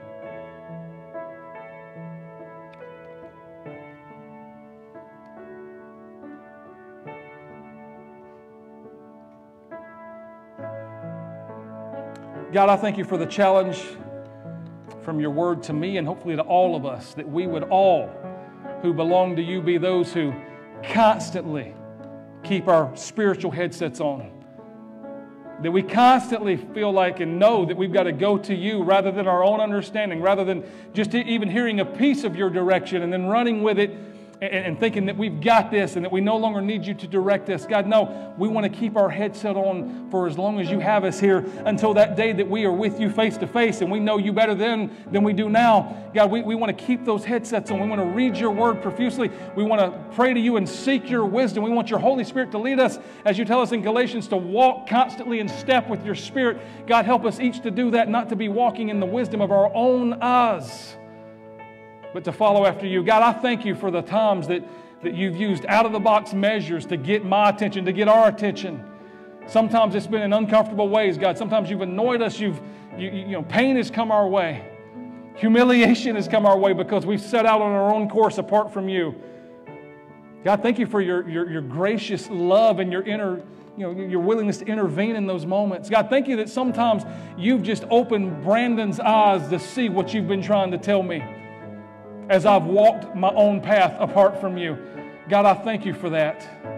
God, I thank you for the challenge from your word to me and hopefully to all of us, that we would all who belong to you be those who constantly keep our spiritual headsets on. That we constantly feel like and know that we've got to go to you rather than our own understanding, rather than just even hearing a piece of your direction and then running with it and thinking that we've got this and that we no longer need you to direct us. God, no, we want to keep our headset on for as long as you have us here until that day that we are with you face to face and we know you better then than we do now. God, we, we want to keep those headsets on. We want to read your word profusely. We want to pray to you and seek your wisdom. We want your Holy Spirit to lead us, as you tell us in Galatians, to walk constantly in step with your Spirit. God, help us each to do that, not to be walking in the wisdom of our own eyes, but to follow after you. God, I thank you for the times that, that you've used out-of-the-box measures to get my attention, to get our attention. Sometimes it's been in uncomfortable ways, God. Sometimes you've annoyed us. You've, you, you know, pain has come our way. Humiliation has come our way because we've set out on our own course apart from you. God, thank you for your, your, your gracious love and your inner, you know, your willingness to intervene in those moments. God, thank you that sometimes you've just opened Brandon's eyes to see what you've been trying to tell me as I've walked my own path apart from you. God, I thank you for that.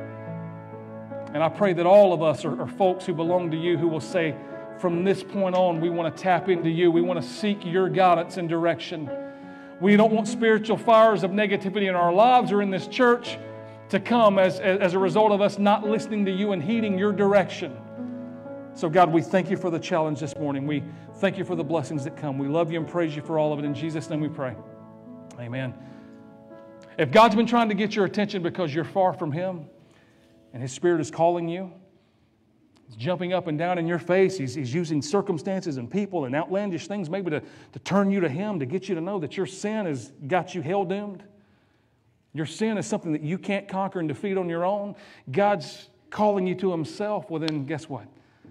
And I pray that all of us are, are folks who belong to you who will say, from this point on, we want to tap into you. We want to seek your guidance and direction. We don't want spiritual fires of negativity in our lives or in this church to come as, as, as a result of us not listening to you and heeding your direction. So God, we thank you for the challenge this morning. We thank you for the blessings that come. We love you and praise you for all of it. In Jesus' name we pray. Amen. If God's been trying to get your attention because you're far from Him and His Spirit is calling you, He's jumping up and down in your face, He's, he's using circumstances and people and outlandish things maybe to, to turn you to Him, to get you to know that your sin has got you hell-doomed. Your sin is something that you can't conquer and defeat on your own. God's calling you to Himself. Well then, guess what?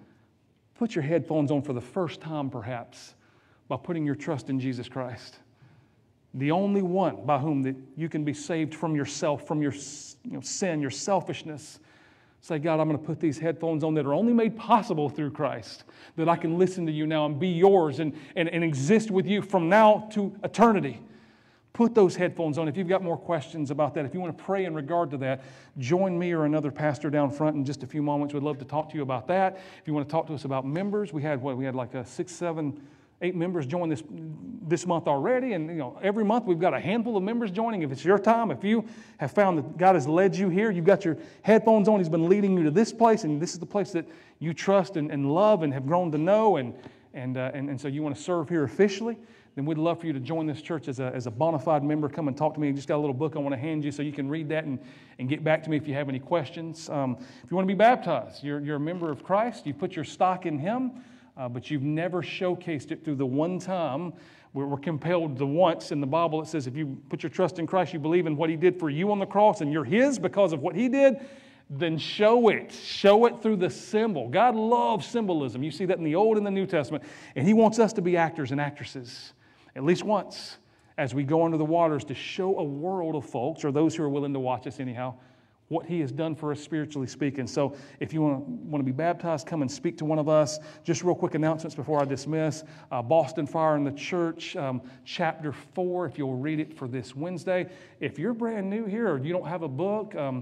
Put your headphones on for the first time perhaps by putting your trust in Jesus Christ. The only one by whom that you can be saved from yourself, from your you know, sin, your selfishness. Say, God, I'm going to put these headphones on that are only made possible through Christ, that I can listen to you now and be yours and, and, and exist with you from now to eternity. Put those headphones on. If you've got more questions about that, if you want to pray in regard to that, join me or another pastor down front in just a few moments. We'd love to talk to you about that. If you want to talk to us about members, we had what? We had like a six, seven, eight members join this this month already, and you know every month we've got a handful of members joining. If it's your time, if you have found that God has led you here, you've got your headphones on, He's been leading you to this place, and this is the place that you trust and, and love and have grown to know, and and, uh, and and so you want to serve here officially, then we'd love for you to join this church as a, as a bona fide member. Come and talk to me. I just got a little book I want to hand you so you can read that and, and get back to me if you have any questions. Um, if you want to be baptized, you're, you're a member of Christ, you put your stock in Him, Uh, but you've never showcased it through the one time where we're compelled the once in the Bible. It says if you put your trust in Christ, you believe in what He did for you on the cross and you're His because of what He did, then show it. Show it through the symbol. God loves symbolism. You see that in the Old and the New Testament. And He wants us to be actors and actresses at least once as we go under the waters to show a world of folks, or those who are willing to watch us anyhow, what He has done for us spiritually speaking. So if you want to, want to be baptized, come and speak to one of us. Just real quick announcements before I dismiss. Uh, Boston Fire in the Church, um, chapter four, if you'll read it for this Wednesday. If you're brand new here or you don't have a book, um,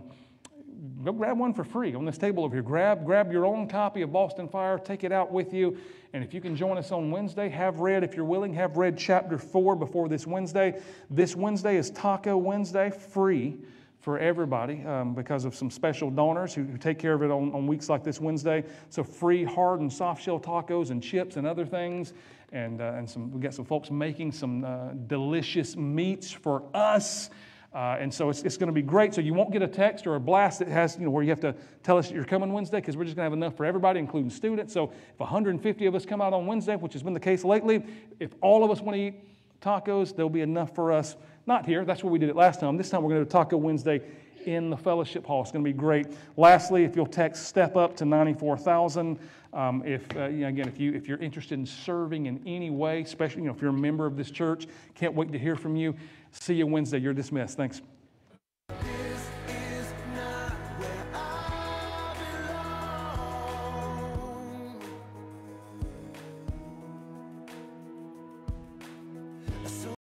go grab one for free on this table over here. Grab, grab your own copy of Boston Fire, take it out with you. And if you can join us on Wednesday, have read, if you're willing, have read chapter four before this Wednesday. This Wednesday is Taco Wednesday, free for everybody um, because of some special donors who, who take care of it on, on weeks like this Wednesday. So free hard and soft shell tacos and chips and other things. And, uh, and some, we got some folks making some uh, delicious meats for us. Uh, and so it's, it's going to be great. So you won't get a text or a blast that has, you know, where you have to tell us you're coming Wednesday, because we're just going to have enough for everybody, including students. So if one hundred fifty of us come out on Wednesday, which has been the case lately, if all of us want to eat tacos, there'll be enough for us. Not here. That's where we did it last time. This time we're going to do Taco Wednesday in the fellowship hall. It's going to be great. Lastly, if you'll text STEP UP to ninety-four thousand. Um, if uh, you know, again, if you if you're interested in serving in any way, especially you know if you're a member of this church, can't wait to hear from you. See you Wednesday. You're dismissed. Thanks.